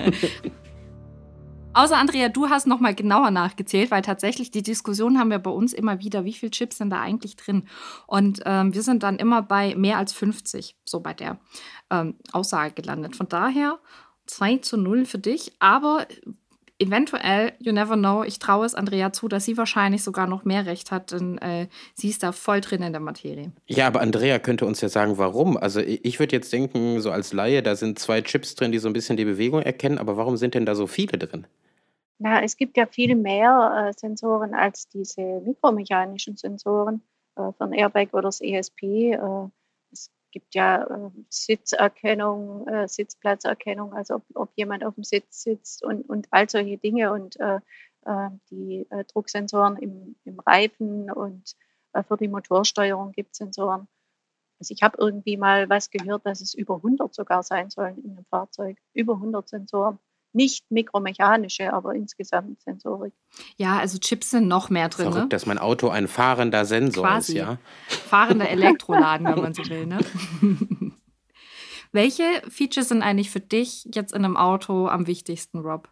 Außer Andrea, du hast noch mal genauer nachgezählt, weil tatsächlich die Diskussion haben wir bei uns immer wieder, wie viele Chips sind da eigentlich drin? Und wir sind dann immer bei mehr als 50, so bei der Aussage gelandet. Von daher 2:0 für dich, aber eventuell, you never know, ich traue es Andrea zu, dass sie wahrscheinlich sogar noch mehr Recht hat, denn sie ist da voll drin in der Materie. Ja, aber Andrea könnte uns ja sagen, warum. Also ich würde jetzt denken, so als Laie, da sind 2 Chips drin, die so ein bisschen die Bewegung erkennen, aber warum sind denn da so viele drin? na, es gibt ja viel mehr Sensoren als diese mikromechanischen Sensoren von Airbag oder das ESP. Es gibt ja Sitzerkennung, Sitzplatzerkennung, also ob jemand auf dem Sitz sitzt und all solche Dinge und die Drucksensoren im Reifen und für die Motorsteuerung gibt es Sensoren. Also ich habe irgendwie mal was gehört, dass es über 100 sogar sein sollen in einem Fahrzeug. Über 100 Sensoren. Nicht mikromechanische, aber insgesamt Sensorik. Ja, also Chips sind noch mehr drin, Verrückt, ne? dass mein Auto ein fahrender Sensor Quasi. ist, ja? Fahrender Elektroladen, wenn man so will, ne? Welche Features sind eigentlich für dich jetzt in einem Auto am wichtigsten, Rob?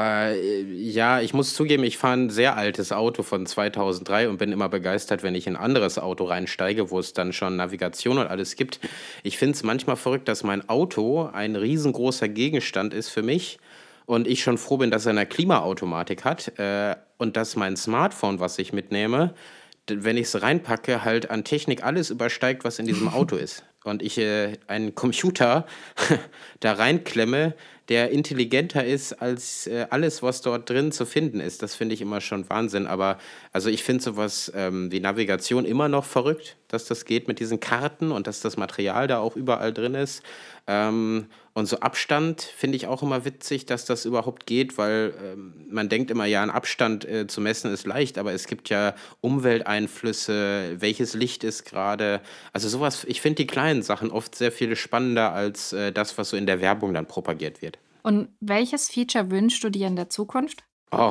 Ja, ich muss zugeben, ich fahre ein sehr altes Auto von 2003 und bin immer begeistert, wenn ich in ein anderes Auto reinsteige, wo es dann schon Navigation und alles gibt. Ich finde es manchmal verrückt, dass mein Auto ein riesengroßer Gegenstand ist für mich und ich schon froh bin, dass er eine Klimaautomatik hat und dass mein Smartphone, was ich mitnehme, wenn ich es reinpacke, halt an Technik alles übersteigt, was in diesem Auto ist. Und ich einen Computer da reinklemme, der intelligenter ist als alles, was dort drin zu finden ist. Das finde ich immer schon Wahnsinn. Aber also ich finde sowas wie Navigation immer noch verrückt, dass das geht mit diesen Karten und dass das Material da auch überall drin ist. Und so Abstand finde ich auch immer witzig, dass das überhaupt geht, weil man denkt immer, ja, ein Abstand zu messen ist leicht, aber es gibt ja Umwelteinflüsse, welches Licht ist gerade. Also sowas, ich finde die kleinen Sachen oft sehr viel spannender als das, was so in der Werbung dann propagiert wird. Und welches Feature wünschst du dir in der Zukunft?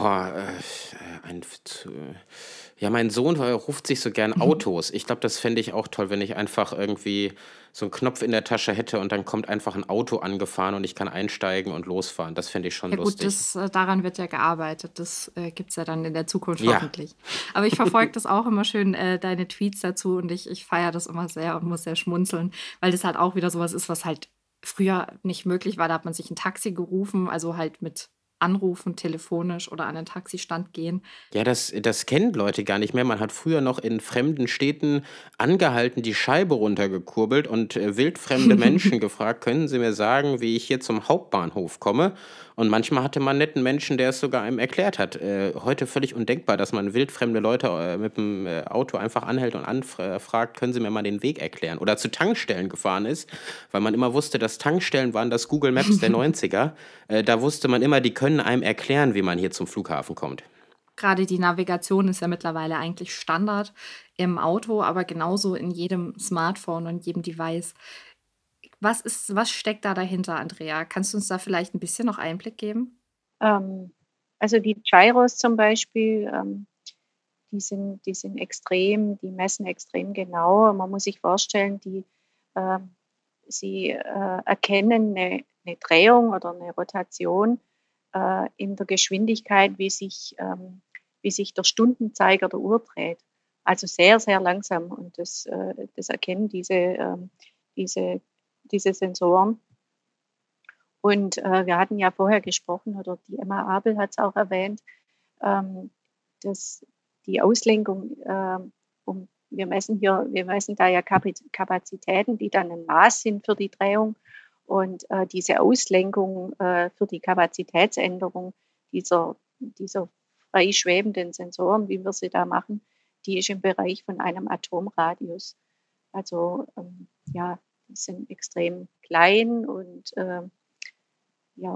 Ja, mein Sohn ruft sich so gern Autos. Ich glaube, das fände ich auch toll, wenn ich einfach irgendwie so einen Knopf in der Tasche hätte und dann kommt einfach ein Auto angefahren und ich kann einsteigen und losfahren. Das fände ich schon Ja gut, lustig. daran wird ja gearbeitet. Das gibt es ja dann in der Zukunft Ja. hoffentlich. Aber ich verfolge das auch immer schön, deine Tweets dazu und ich feiere das immer sehr und muss sehr schmunzeln, weil das halt auch wieder sowas ist, was halt früher nicht möglich war. Da hat man sich ein Taxi gerufen, also halt mit Anrufen telefonisch oder an den Taxistand gehen. Ja, das kennen Leute gar nicht mehr. Man hat früher noch in fremden Städten angehalten, die Scheibe runtergekurbelt und wildfremde Menschen gefragt, können Sie mir sagen, wie ich hier zum Hauptbahnhof komme? Und manchmal hatte man einen netten Menschen, der es sogar einem erklärt hat. Heute völlig undenkbar, dass man wildfremde Leute mit dem Auto einfach anhält und anfragt, können Sie mir mal den Weg erklären? Oder zu Tankstellen gefahren ist, weil man immer wusste, dass Tankstellen waren das Google Maps der 90er. Da wusste man immer, die können einem erklären, wie man hier zum Flughafen kommt. Gerade die Navigation ist ja mittlerweile eigentlich Standard im Auto, aber genauso in jedem Smartphone und jedem Device. Was steckt da dahinter, Andrea? Kannst du uns da vielleicht ein bisschen noch Einblick geben? Also die Gyros zum Beispiel, die sind extrem, die messen extrem genau. Man muss sich vorstellen, sie erkennen eine Drehung oder eine Rotation in der Geschwindigkeit, wie sich der Stundenzeiger der Uhr dreht. Also sehr, sehr langsam. Und das erkennen diese Sensoren. Und wir hatten ja vorher gesprochen, oder die Emma Abel hat es auch erwähnt, dass die Auslenkung, wir messen da ja Kapazitäten, die dann ein Maß sind für die Drehung. Und diese Auslenkung für die Kapazitätsänderung dieser dieser frei schwebenden Sensoren, wie wir sie da machen, die ist im Bereich von einem Atomradius. Also ja, die sind extrem klein und ja,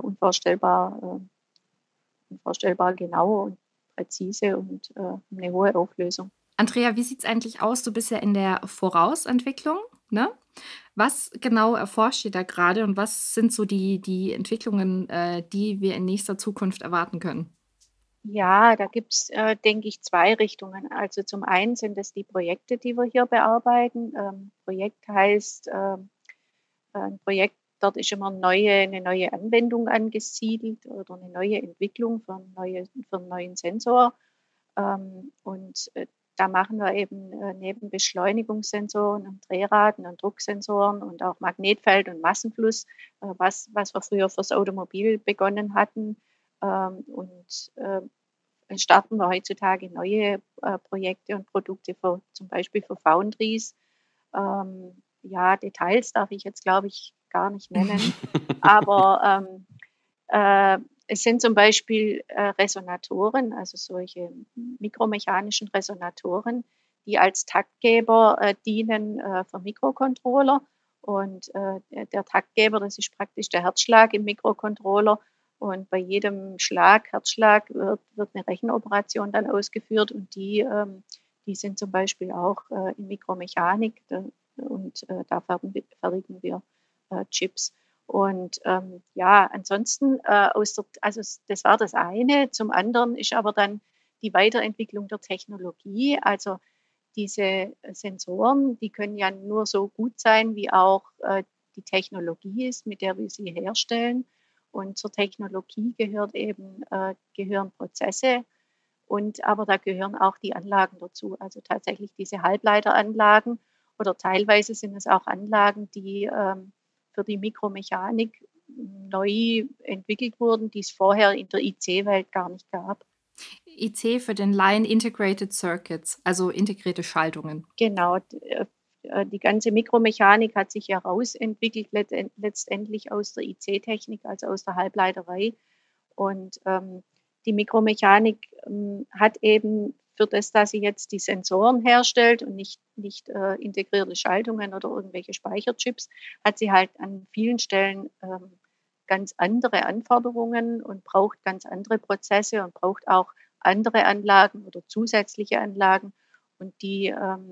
unvorstellbar genau und präzise und eine hohe Auflösung. Andrea, wie sieht es eigentlich aus? Du bist ja in der Vorausentwicklung, ne? Was genau erforscht ihr da gerade und was sind so die Entwicklungen, die wir in nächster Zukunft erwarten können? Ja, da gibt's, denke ich, 2 Richtungen. Also zum einen sind es die Projekte, die wir hier bearbeiten. Projekt heißt, ein Projekt, dort ist immer eine neue Anwendung angesiedelt oder eine neue Entwicklung für 'n neuen Sensor. Und da machen wir eben neben Beschleunigungssensoren und Drehraten und Drucksensoren und auch Magnetfeld und Massenfluss, was wir früher fürs Automobil begonnen hatten. Und starten wir heutzutage neue Projekte und Produkte für zum Beispiel für Foundries. Ja, Details darf ich jetzt, glaube ich, gar nicht nennen. Aber es sind zum Beispiel Resonatoren, also solche mikromechanischen Resonatoren, die als Taktgeber dienen für Mikrocontroller. Und der Taktgeber, das ist praktisch der Herzschlag im Mikrocontroller. Und bei jedem Herzschlag wird eine Rechenoperation dann ausgeführt. Und die sind zum Beispiel auch in Mikromechanik. Und da fertigen wir Chips. Und ja, ansonsten also das war das eine. Zum anderen ist aber dann die Weiterentwicklung der Technologie. Also diese Sensoren, die können ja nur so gut sein, wie auch die Technologie ist, mit der wir sie herstellen. Und zur Technologie gehören Prozesse aber da gehören auch die Anlagen dazu. Also tatsächlich diese Halbleiteranlagen oder teilweise sind es auch Anlagen, die für die Mikromechanik neu entwickelt wurden, die es vorher in der IC-Welt gar nicht gab. IC für den Line Integrated Circuits, also integrierte Schaltungen. Genau, die ganze Mikromechanik hat sich herausentwickelt letztendlich aus der IC-Technik, also aus der Halbleiterei. Und die Mikromechanik hat eben für das, dass sie jetzt die Sensoren herstellt und nicht integrierte Schaltungen oder irgendwelche Speicherchips, hat sie halt an vielen Stellen ganz andere Anforderungen und braucht ganz andere Prozesse und braucht auch andere Anlagen oder zusätzliche Anlagen. Und die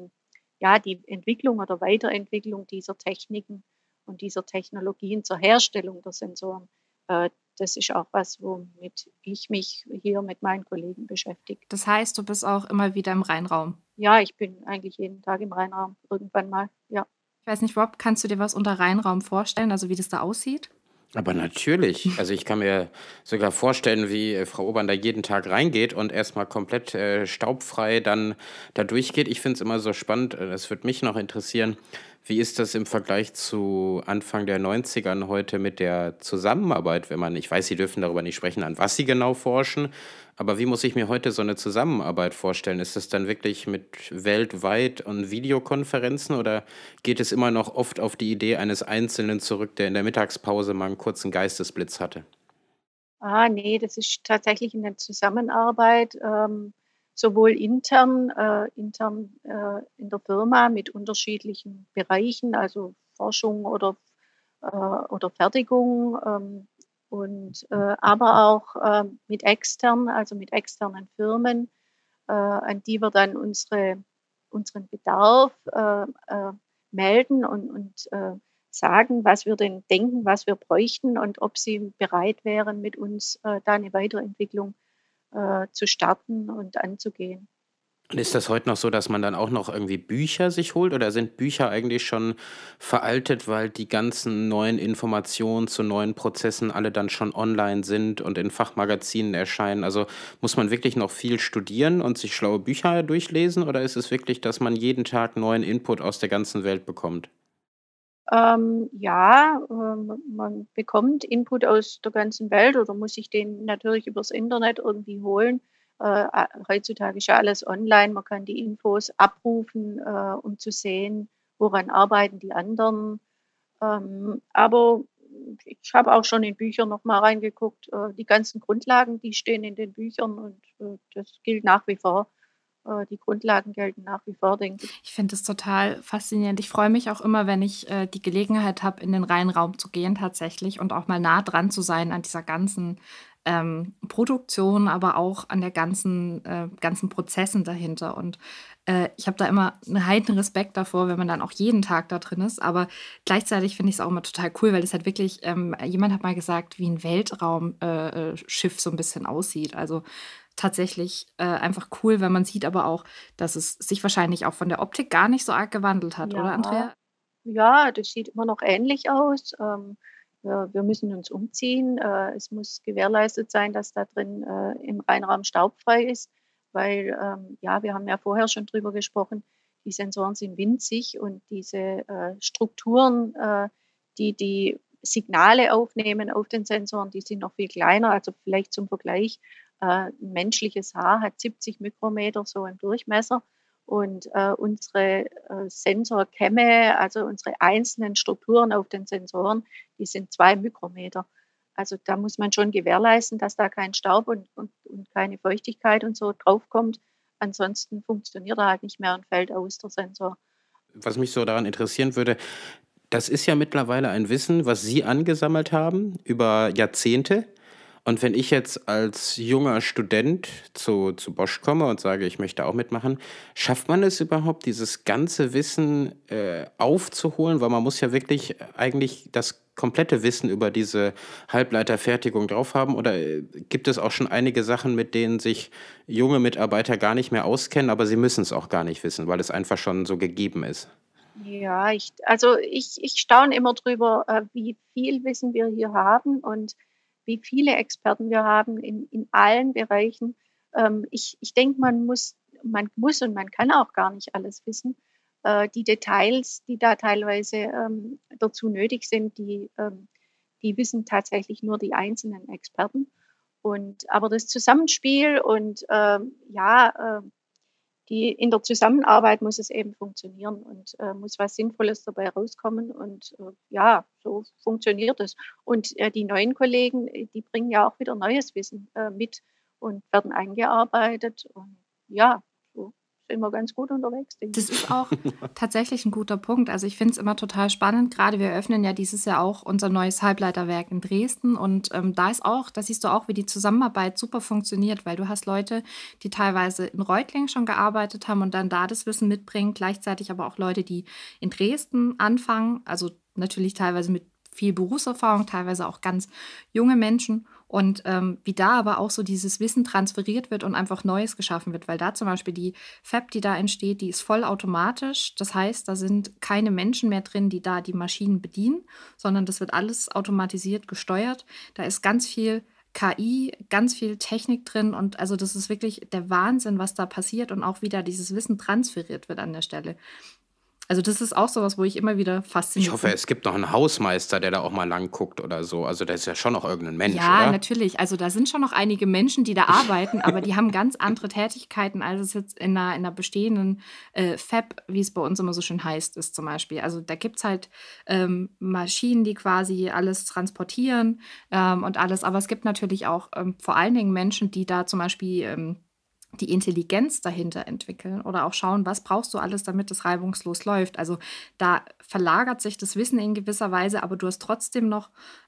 Entwicklung oder Weiterentwicklung dieser Techniken und dieser Technologien zur Herstellung der Sensoren, das ist auch was, womit ich mich hier mit meinen Kollegen beschäftige. Das heißt, du bist auch immer wieder im Rheinraum? Ja, ich bin eigentlich jeden Tag im Rheinraum, irgendwann mal, ja. Ich weiß nicht, Rob, kannst du dir was unter Rheinraum vorstellen, also wie das da aussieht? Aber natürlich. Also ich kann mir sogar vorstellen, wie Frau Obern da jeden Tag reingeht und erstmal komplett staubfrei dann da durchgeht. Ich finde es immer so spannend, das würde mich noch interessieren, wie ist das im Vergleich zu Anfang der 90ern heute mit der Zusammenarbeit, ich weiß, Sie dürfen darüber nicht sprechen, an was Sie genau forschen, aber wie muss ich mir heute so eine Zusammenarbeit vorstellen? Ist das dann wirklich mit weltweit und Videokonferenzen oder geht es immer noch oft auf die Idee eines Einzelnen zurück, der in der Mittagspause mal einen kurzen Geistesblitz hatte? Nee, das ist tatsächlich in der Zusammenarbeit, sowohl intern in der Firma mit unterschiedlichen Bereichen, also Forschung oder Fertigung, aber auch mit also mit externen Firmen, an die wir dann unseren Bedarf melden und sagen, was wir denn denken, was wir bräuchten und ob sie bereit wären, mit uns da eine Weiterentwicklung zu starten und anzugehen. Und ist das heute noch so, dass man dann auch noch irgendwie Bücher sich holt oder sind Bücher eigentlich schon veraltet, weil die ganzen neuen Informationen zu neuen Prozessen alle dann schon online sind und in Fachmagazinen erscheinen? Also muss man wirklich noch viel studieren und sich schlaue Bücher durchlesen oder ist es wirklich, dass man jeden Tag neuen Input aus der ganzen Welt bekommt? Ja, man bekommt Input aus der ganzen Welt oder muss sich den natürlich übers Internet irgendwie holen. Heutzutage ist ja alles online, man kann die Infos abrufen, um zu sehen, woran arbeiten die anderen. Aber ich habe auch schon in Bücher noch mal reingeguckt. Die ganzen Grundlagen, die stehen in den Büchern und das gilt nach wie vor. Die Grundlagen gelten nach wie vor, denke ich. Ich finde das total faszinierend. Ich freue mich auch immer, wenn ich die Gelegenheit habe, in den Reihenraum zu gehen tatsächlich und auch mal nah dran zu sein an dieser ganzen Produktion, aber auch an der ganzen Prozessen dahinter. Und ich habe da immer einen heiden Respekt davor, wenn man dann auch jeden Tag da drin ist. Aber gleichzeitig finde ich es auch immer total cool, weil es halt wirklich, jemand hat mal gesagt, wie ein Weltraumschiff so ein bisschen aussieht. Also tatsächlich einfach cool, weil man sieht aber auch, dass es sich wahrscheinlich auch von der Optik gar nicht so arg gewandelt hat, oder Andrea? Ja, das sieht immer noch ähnlich aus. Wir müssen uns umziehen. Es muss gewährleistet sein, dass da drin im Reinraum staubfrei ist, weil wir haben ja vorher schon drüber gesprochen, die Sensoren sind winzig und diese Strukturen, die Signale aufnehmen auf den Sensoren, die sind noch viel kleiner. Also vielleicht zum Vergleich, ein menschliches Haar hat 70 Mikrometer so im Durchmesser. Und unsere Sensorkämme, also unsere einzelnen Strukturen auf den Sensoren, die sind 2 Mikrometer. Also da muss man schon gewährleisten, dass da kein Staub und keine Feuchtigkeit und so draufkommt. Ansonsten funktioniert er halt nicht mehr und fällt aus, der Sensor. Was mich so daran interessieren würde, das ist ja mittlerweile ein Wissen, was Sie angesammelt haben über Jahrzehnte. Und wenn ich jetzt als junger Student zu Bosch komme und sage, ich möchte auch mitmachen, schafft man es überhaupt, dieses ganze Wissen aufzuholen? Weil man muss ja wirklich eigentlich das komplette Wissen über diese Halbleiterfertigung drauf haben. Oder gibt es auch schon einige Sachen, mit denen sich junge Mitarbeiter gar nicht mehr auskennen, aber sie müssen es auch gar nicht wissen, weil es einfach schon so gegeben ist? Ja, ich staune immer drüber, wie viel Wissen wir hier haben und wie viele Experten wir haben in allen Bereichen. Ich denke, man muss und man kann auch gar nicht alles wissen. Die Details, die da teilweise dazu nötig sind, die wissen tatsächlich nur die einzelnen Experten. Aber das Zusammenspiel und in der Zusammenarbeit muss es eben funktionieren und muss was Sinnvolles dabei rauskommen. Und so funktioniert es. Und die neuen Kollegen, die bringen ja auch wieder neues Wissen mit und werden eingearbeitet. Und ja, so sind wir ganz gut unterwegs, denke ich. Das ist auch tatsächlich ein guter Punkt. Also ich finde es immer total spannend. Gerade wir eröffnen ja dieses Jahr auch unser neues Halbleiterwerk in Dresden. Und da siehst du auch, wie die Zusammenarbeit super funktioniert, weil du hast Leute, die teilweise in Reutlingen schon gearbeitet haben und dann da das Wissen mitbringen. Gleichzeitig aber auch Leute, die in Dresden anfangen. Also natürlich teilweise mit viel Berufserfahrung, teilweise auch ganz junge Menschen. Und wie da aber auch so dieses Wissen transferiert wird und einfach Neues geschaffen wird. Weil da zum Beispiel die Fab, die da entsteht, die ist vollautomatisch. Das heißt, da sind keine Menschen mehr drin, die da die Maschinen bedienen, sondern das wird alles automatisiert gesteuert. Da ist ganz viel KI, ganz viel Technik drin. Und also das ist wirklich der Wahnsinn, was da passiert und auch wie da dieses Wissen transferiert wird an der Stelle. Also das ist auch sowas, wo ich immer wieder fasziniert Ich hoffe, es gibt noch einen Hausmeister, der da auch mal lang guckt oder so. Also das ist ja schon noch irgendein Mensch, Ja, oder? natürlich. Also da sind schon noch einige Menschen, die da arbeiten, aber die haben ganz andere Tätigkeiten, als es jetzt in einer bestehenden Fab, wie es bei uns immer so schön heißt, ist zum Beispiel. Also da gibt es halt Maschinen, die quasi alles transportieren und alles. Aber es gibt natürlich auch vor allen Dingen Menschen, die da zum Beispiel die Intelligenz dahinter entwickeln oder auch schauen, was brauchst du alles, damit es reibungslos läuft. Also da verlagert sich das Wissen in gewisser Weise, aber du hast trotzdem noch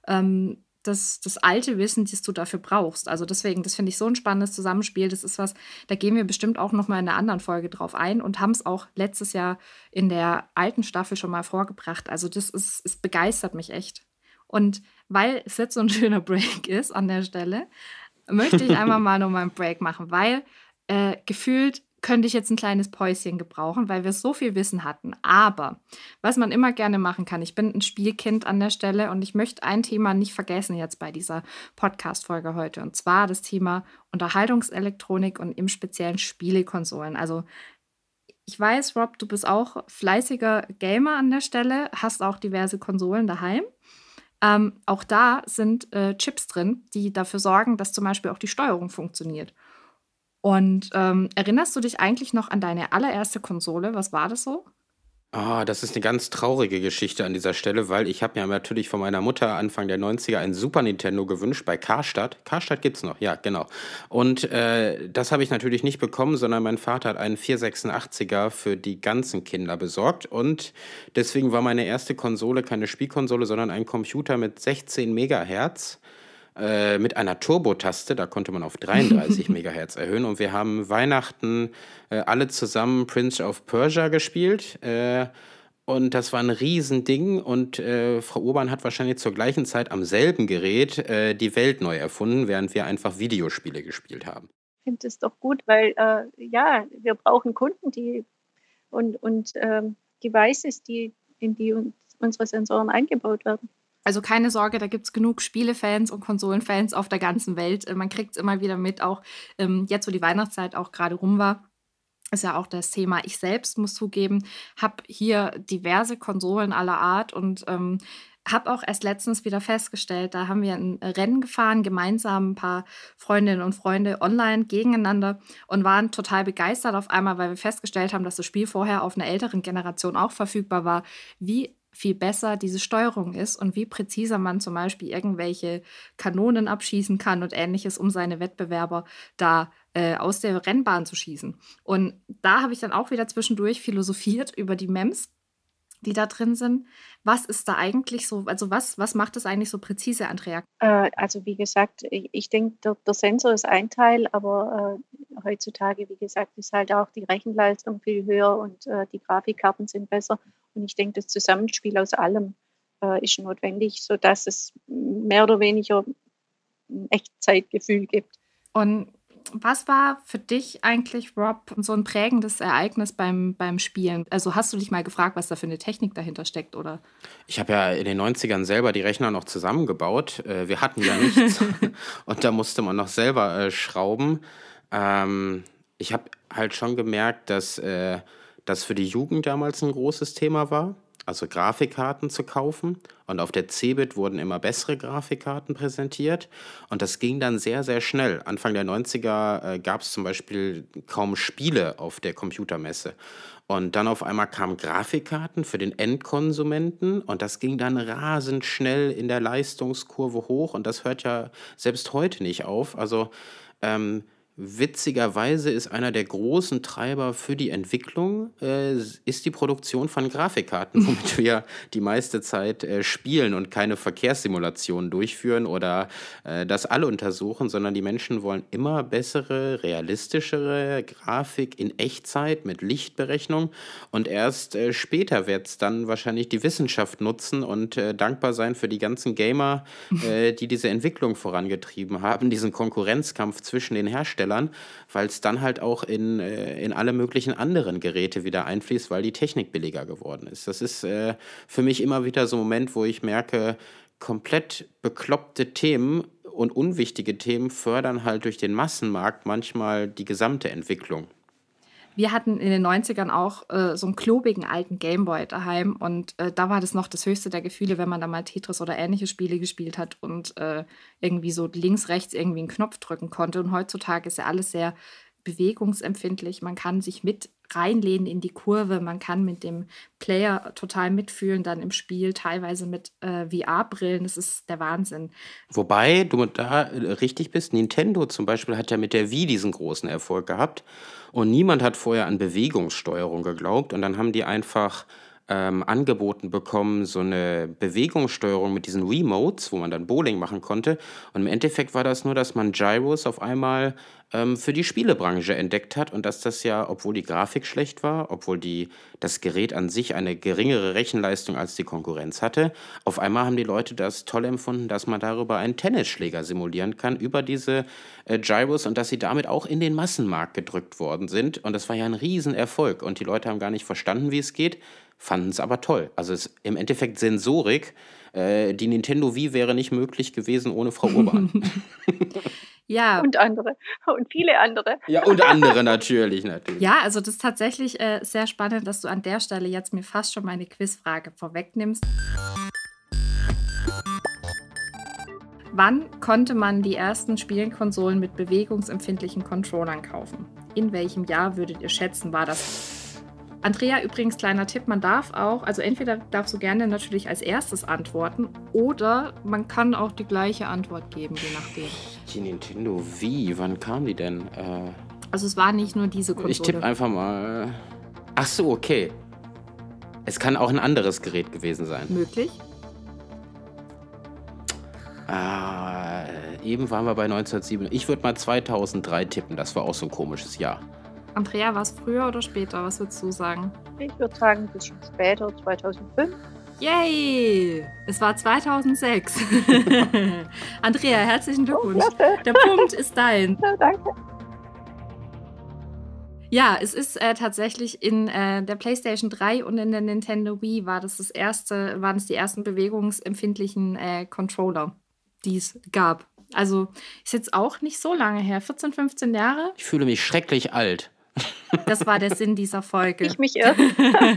das alte Wissen, das du dafür brauchst. Also deswegen, das finde ich so ein spannendes Zusammenspiel. Das ist was, da gehen wir bestimmt auch noch mal in einer anderen Folge drauf ein und haben es auch letztes Jahr in der alten Staffel schon mal vorgebracht. Also es begeistert mich echt. Und weil es jetzt so ein schöner Break ist an der Stelle, möchte ich einmal mal noch mal einen Break machen, weil gefühlt könnte ich jetzt ein kleines Päuschen gebrauchen, weil wir so viel Wissen hatten. Aber was man immer gerne machen kann, ich bin ein Spielkind an der Stelle und ich möchte ein Thema nicht vergessen jetzt bei dieser Podcast-Folge heute. Und zwar das Thema Unterhaltungselektronik und im speziellen Spielekonsolen. Also ich weiß, Rob, du bist auch fleißiger Gamer an der Stelle, hast auch diverse Konsolen daheim. Auch da sind Chips drin, die dafür sorgen, dass zum Beispiel auch die Steuerung funktioniert. Und erinnerst du dich eigentlich noch an deine allererste Konsole? Was war das so? Das ist eine ganz traurige Geschichte an dieser Stelle, weil ich habe mir natürlich von meiner Mutter Anfang der 90er ein Super Nintendo gewünscht bei Karstadt. Karstadt gibt's noch, ja, genau. Und das habe ich natürlich nicht bekommen, sondern mein Vater hat einen 486er für die ganzen Kinder besorgt. Und deswegen war meine erste Konsole keine Spielkonsole, sondern ein Computer mit 16 Megahertz. Mit einer Turbo-Taste, da konnte man auf 33 Megahertz erhöhen. Und wir haben Weihnachten alle zusammen Prince of Persia gespielt. Und das war ein Riesending. Und Frau Urban hat wahrscheinlich zur gleichen Zeit am selben Gerät die Welt neu erfunden, während wir einfach Videospiele gespielt haben. Ich finde das doch gut, weil wir brauchen Kunden, und Devices, in die unsere Sensoren eingebaut werden. Also keine Sorge, da gibt es genug Spielefans und Konsolenfans auf der ganzen Welt. Man kriegt es immer wieder mit, auch jetzt, wo die Weihnachtszeit auch gerade rum war. Ist ja auch das Thema. Ich selbst muss zugeben, habe hier diverse Konsolen aller Art und habe auch erst letztens wieder festgestellt, da haben wir ein Rennen gefahren, gemeinsam ein paar Freundinnen und Freunde online gegeneinander und waren total begeistert auf einmal, weil wir festgestellt haben, dass das Spiel vorher auf einer älteren Generation auch verfügbar war, wie viel besser diese Steuerung ist und wie präziser man zum Beispiel irgendwelche Kanonen abschießen kann und Ähnliches, um seine Wettbewerber da aus der Rennbahn zu schießen. Und da habe ich dann auch wieder zwischendurch philosophiert über die MEMS, die da drin sind. Was ist da eigentlich so, also was macht es eigentlich so präzise, Andrea? Also wie gesagt, ich denke, der Sensor ist ein Teil, aber heutzutage, wie gesagt, ist halt auch die Rechenleistung viel höher und die Grafikkarten sind besser. Und ich denke, das Zusammenspiel aus allem ist notwendig, sodass es mehr oder weniger ein Echtzeitgefühl gibt. Und was war für dich eigentlich, Rob, so ein prägendes Ereignis beim Spielen? Also hast du dich mal gefragt, was da für eine Technik dahinter steckt, oder? Ich habe ja in den 90ern selber die Rechner noch zusammengebaut. Wir hatten ja nichts und da musste man noch selber schrauben. Ich habe halt schon gemerkt, dass das für die Jugend damals ein großes Thema war, also Grafikkarten zu kaufen. Und auf der CeBIT wurden immer bessere Grafikkarten präsentiert. Und das ging dann sehr, sehr schnell. Anfang der 90er gab es zum Beispiel kaum Spiele auf der Computermesse. Und dann auf einmal kamen Grafikkarten für den Endkonsumenten. Und das ging dann rasend schnell in der Leistungskurve hoch. Und das hört ja selbst heute nicht auf. Also witzigerweise ist einer der großen Treiber für die Entwicklung ist die Produktion von Grafikkarten, womit wir die meiste Zeit spielen und keine Verkehrssimulationen durchführen oder das alle untersuchen, sondern die Menschen wollen immer bessere, realistischere Grafik in Echtzeit mit Lichtberechnung und erst später wird es dann wahrscheinlich die Wissenschaft nutzen und dankbar sein für die ganzen Gamer, die diese Entwicklung vorangetrieben haben, diesen Konkurrenzkampf zwischen den Herstellern, weil es dann halt auch in alle möglichen anderen Geräte wieder einfließt, weil die Technik billiger geworden ist. Das ist für mich immer wieder so ein Moment, wo ich merke, komplett bekloppte Themen und unwichtige Themen fördern halt durch den Massenmarkt manchmal die gesamte Entwicklung. Wir hatten in den 90ern auch so einen klobigen alten Gameboy daheim und da war das noch das höchste der Gefühle, wenn man da mal Tetris oder ähnliche Spiele gespielt hat und irgendwie so links, rechts irgendwie einen Knopf drücken konnte. Und heutzutage ist ja alles sehr bewegungsempfindlich. Man kann sich mit reinlehnen in die Kurve, man kann mit dem Player total mitfühlen, dann im Spiel, teilweise mit VR-Brillen. Das ist der Wahnsinn. Wobei du da richtig bist, Nintendo zum Beispiel hat ja mit der Wii diesen großen Erfolg gehabt und niemand hat vorher an Bewegungssteuerung geglaubt und dann haben die einfach angeboten bekommen, so eine Bewegungssteuerung mit diesen Remotes, wo man dann Bowling machen konnte. Und im Endeffekt war das nur, dass man Gyros auf einmal für die Spielebranche entdeckt hat und dass das ja, obwohl die Grafik schlecht war, obwohl das Gerät an sich eine geringere Rechenleistung als die Konkurrenz hatte, auf einmal haben die Leute das toll empfunden, dass man darüber einen Tennisschläger simulieren kann, über diese Gyros und dass sie damit auch in den Massenmarkt gedrückt worden sind. Und das war ja ein Riesenerfolg und die Leute haben gar nicht verstanden, wie es geht, fanden es aber toll. Also es ist im Endeffekt Sensorik. Die Nintendo Wii wäre nicht möglich gewesen ohne Frau Urban. Ja. Und andere. Und viele andere. Ja, und andere natürlich. Ja, also das ist tatsächlich sehr spannend, dass du an der Stelle jetzt mir fast schon meine Quizfrage vorwegnimmst. Wann konnte man die ersten Spielkonsolen mit bewegungsempfindlichen Controllern kaufen? In welchem Jahr würdet ihr schätzen, war das? Andrea, übrigens, kleiner Tipp, man darf auch, also entweder darfst du gerne natürlich als erstes antworten oder man kann auch die gleiche Antwort geben, je nachdem. Die Nintendo Wii, wann kam die denn? Also es war nicht nur diese Konsole. Ich tippe einfach mal... Ach so, okay. Es kann auch ein anderes Gerät gewesen sein. Möglich. Eben waren wir bei 1907. Ich würde mal 2003 tippen, das war auch so ein komisches Jahr. Andrea, war es früher oder später? Was würdest du sagen? Ich würde sagen, ein bisschen später, 2005. Yay! Es war 2006. Andrea, herzlichen Glückwunsch. Oh, klasse. Der Punkt ist dein. Ja, danke. Ja, es ist tatsächlich in der PlayStation 3 und in der Nintendo Wii waren es die ersten bewegungsempfindlichen Controller, die es gab. Also ist jetzt auch nicht so lange her, 14, 15 Jahre. Ich fühle mich schrecklich alt. Das war der Sinn dieser Folge. Ich mich irre.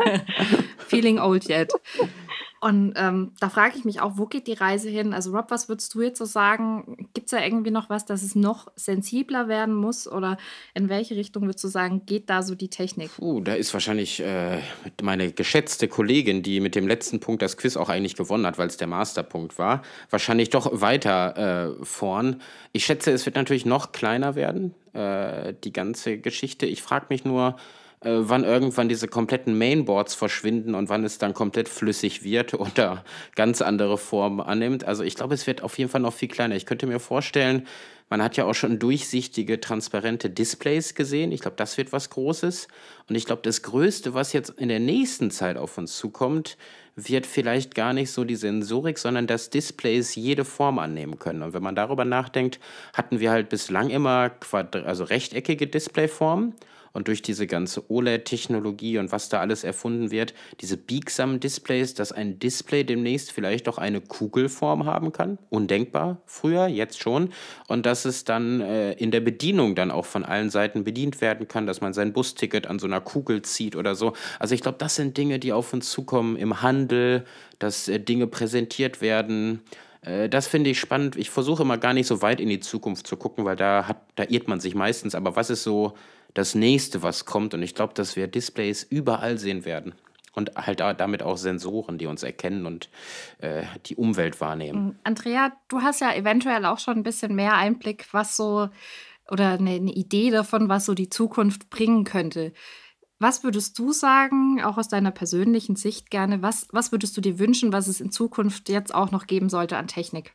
Feeling old yet. Und da frage ich mich auch, wo geht die Reise hin? Also Rob, was würdest du jetzt so sagen? Gibt es da irgendwie noch was, dass es noch sensibler werden muss? Oder in welche Richtung würdest du sagen, geht da so die Technik? Da ist wahrscheinlich meine geschätzte Kollegin, die mit dem letzten Punkt das Quiz auch eigentlich gewonnen hat, weil es der Masterpunkt war, wahrscheinlich doch weiter vorn. Ich schätze, es wird natürlich noch kleiner werden, die ganze Geschichte. Ich frage mich nur, wann irgendwann diese kompletten Mainboards verschwinden und wann es dann komplett flüssig wird oder ganz andere Formen annimmt. Also ich glaube, es wird auf jeden Fall noch viel kleiner. Ich könnte mir vorstellen, man hat ja auch schon durchsichtige, transparente Displays gesehen. Ich glaube, das wird was Großes. Und ich glaube, das Größte, was jetzt in der nächsten Zeit auf uns zukommt, wird vielleicht gar nicht so die Sensorik, sondern dass Displays jede Form annehmen können. Und wenn man darüber nachdenkt, hatten wir halt bislang immer rechteckige Displayformen. Und durch diese ganze OLED-Technologie und was da alles erfunden wird, diese biegsamen Displays, dass ein Display demnächst vielleicht auch eine Kugelform haben kann. Undenkbar früher, jetzt schon. Und dass es dann in der Bedienung dann auch von allen Seiten bedient werden kann, dass man sein Busticket an so einer Kugel zieht oder so. Also ich glaube, das sind Dinge, die auf uns zukommen im Handel, dass Dinge präsentiert werden. Das finde ich spannend. Ich versuche immer gar nicht so weit in die Zukunft zu gucken, weil da irrt man sich meistens. Aber was ist so das Nächste, was kommt? Und ich glaube, dass wir Displays überall sehen werden. Und halt damit auch Sensoren, die uns erkennen und die Umwelt wahrnehmen. Andrea, du hast ja eventuell auch schon ein bisschen mehr Einblick, was so, oder eine Idee davon, was so die Zukunft bringen könnte. Was würdest du sagen, auch aus deiner persönlichen Sicht gerne, was würdest du dir wünschen, was es in Zukunft jetzt auch noch geben sollte an Technik?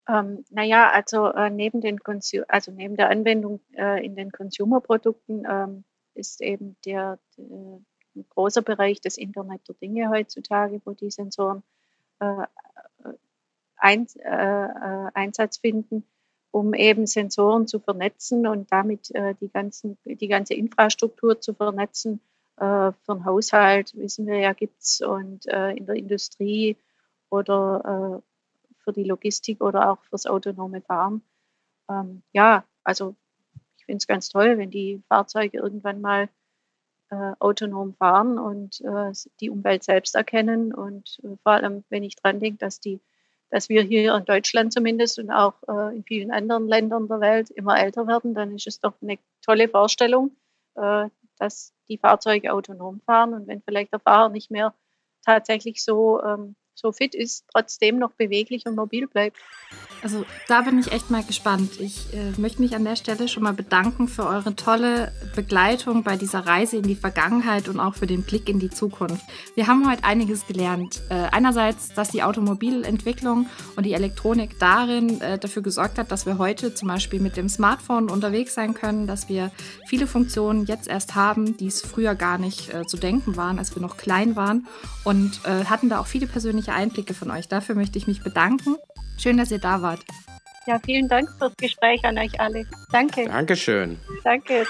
Neben der Anwendung in den Consumer-Produkten ist eben ein großer Bereich des Internet der Dinge heutzutage, wo die Sensoren Einsatz finden, um eben Sensoren zu vernetzen und damit die ganze Infrastruktur zu vernetzen. Für den Haushalt, wissen wir ja, gibt's und in der Industrie oder für die Logistik oder auch fürs autonome Fahren. Ich finde es ganz toll, wenn die Fahrzeuge irgendwann mal autonom fahren und die Umwelt selbst erkennen. Und vor allem, wenn ich dran denke, dass wir hier in Deutschland zumindest und auch in vielen anderen Ländern der Welt immer älter werden, dann ist es doch eine tolle Vorstellung, dass die Fahrzeuge autonom fahren und wenn vielleicht der Fahrer nicht mehr tatsächlich so fit ist, trotzdem noch beweglich und mobil bleibt. Also da bin ich echt mal gespannt. Ich möchte mich an der Stelle schon mal bedanken für eure tolle Begleitung bei dieser Reise in die Vergangenheit und auch für den Blick in die Zukunft. Wir haben heute einiges gelernt. Einerseits, dass die Automobilentwicklung und die Elektronik darin dafür gesorgt hat, dass wir heute zum Beispiel mit dem Smartphone unterwegs sein können, dass wir viele Funktionen jetzt erst haben, die es früher gar nicht zu denken waren, als wir noch klein waren und hatten da auch viele persönliche Einblicke von euch. Dafür möchte ich mich bedanken. Schön, dass ihr da wart. Ja, vielen Dank fürs Gespräch an euch alle. Danke. Dankeschön. Danke.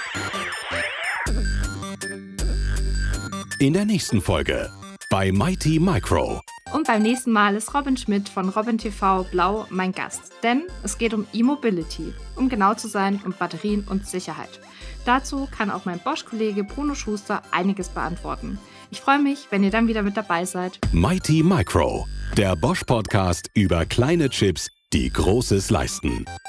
In der nächsten Folge bei Mighty Micro. Und beim nächsten Mal ist Robin Schmidt von Robin TV Blau mein Gast. Denn es geht um E-Mobility, um genau zu sein, um Batterien und Sicherheit. Dazu kann auch mein Bosch-Kollege Bruno Schuster einiges beantworten. Ich freue mich, wenn ihr dann wieder mit dabei seid. Mighty Micro, der Bosch-Podcast über kleine Chips, die Großes leisten.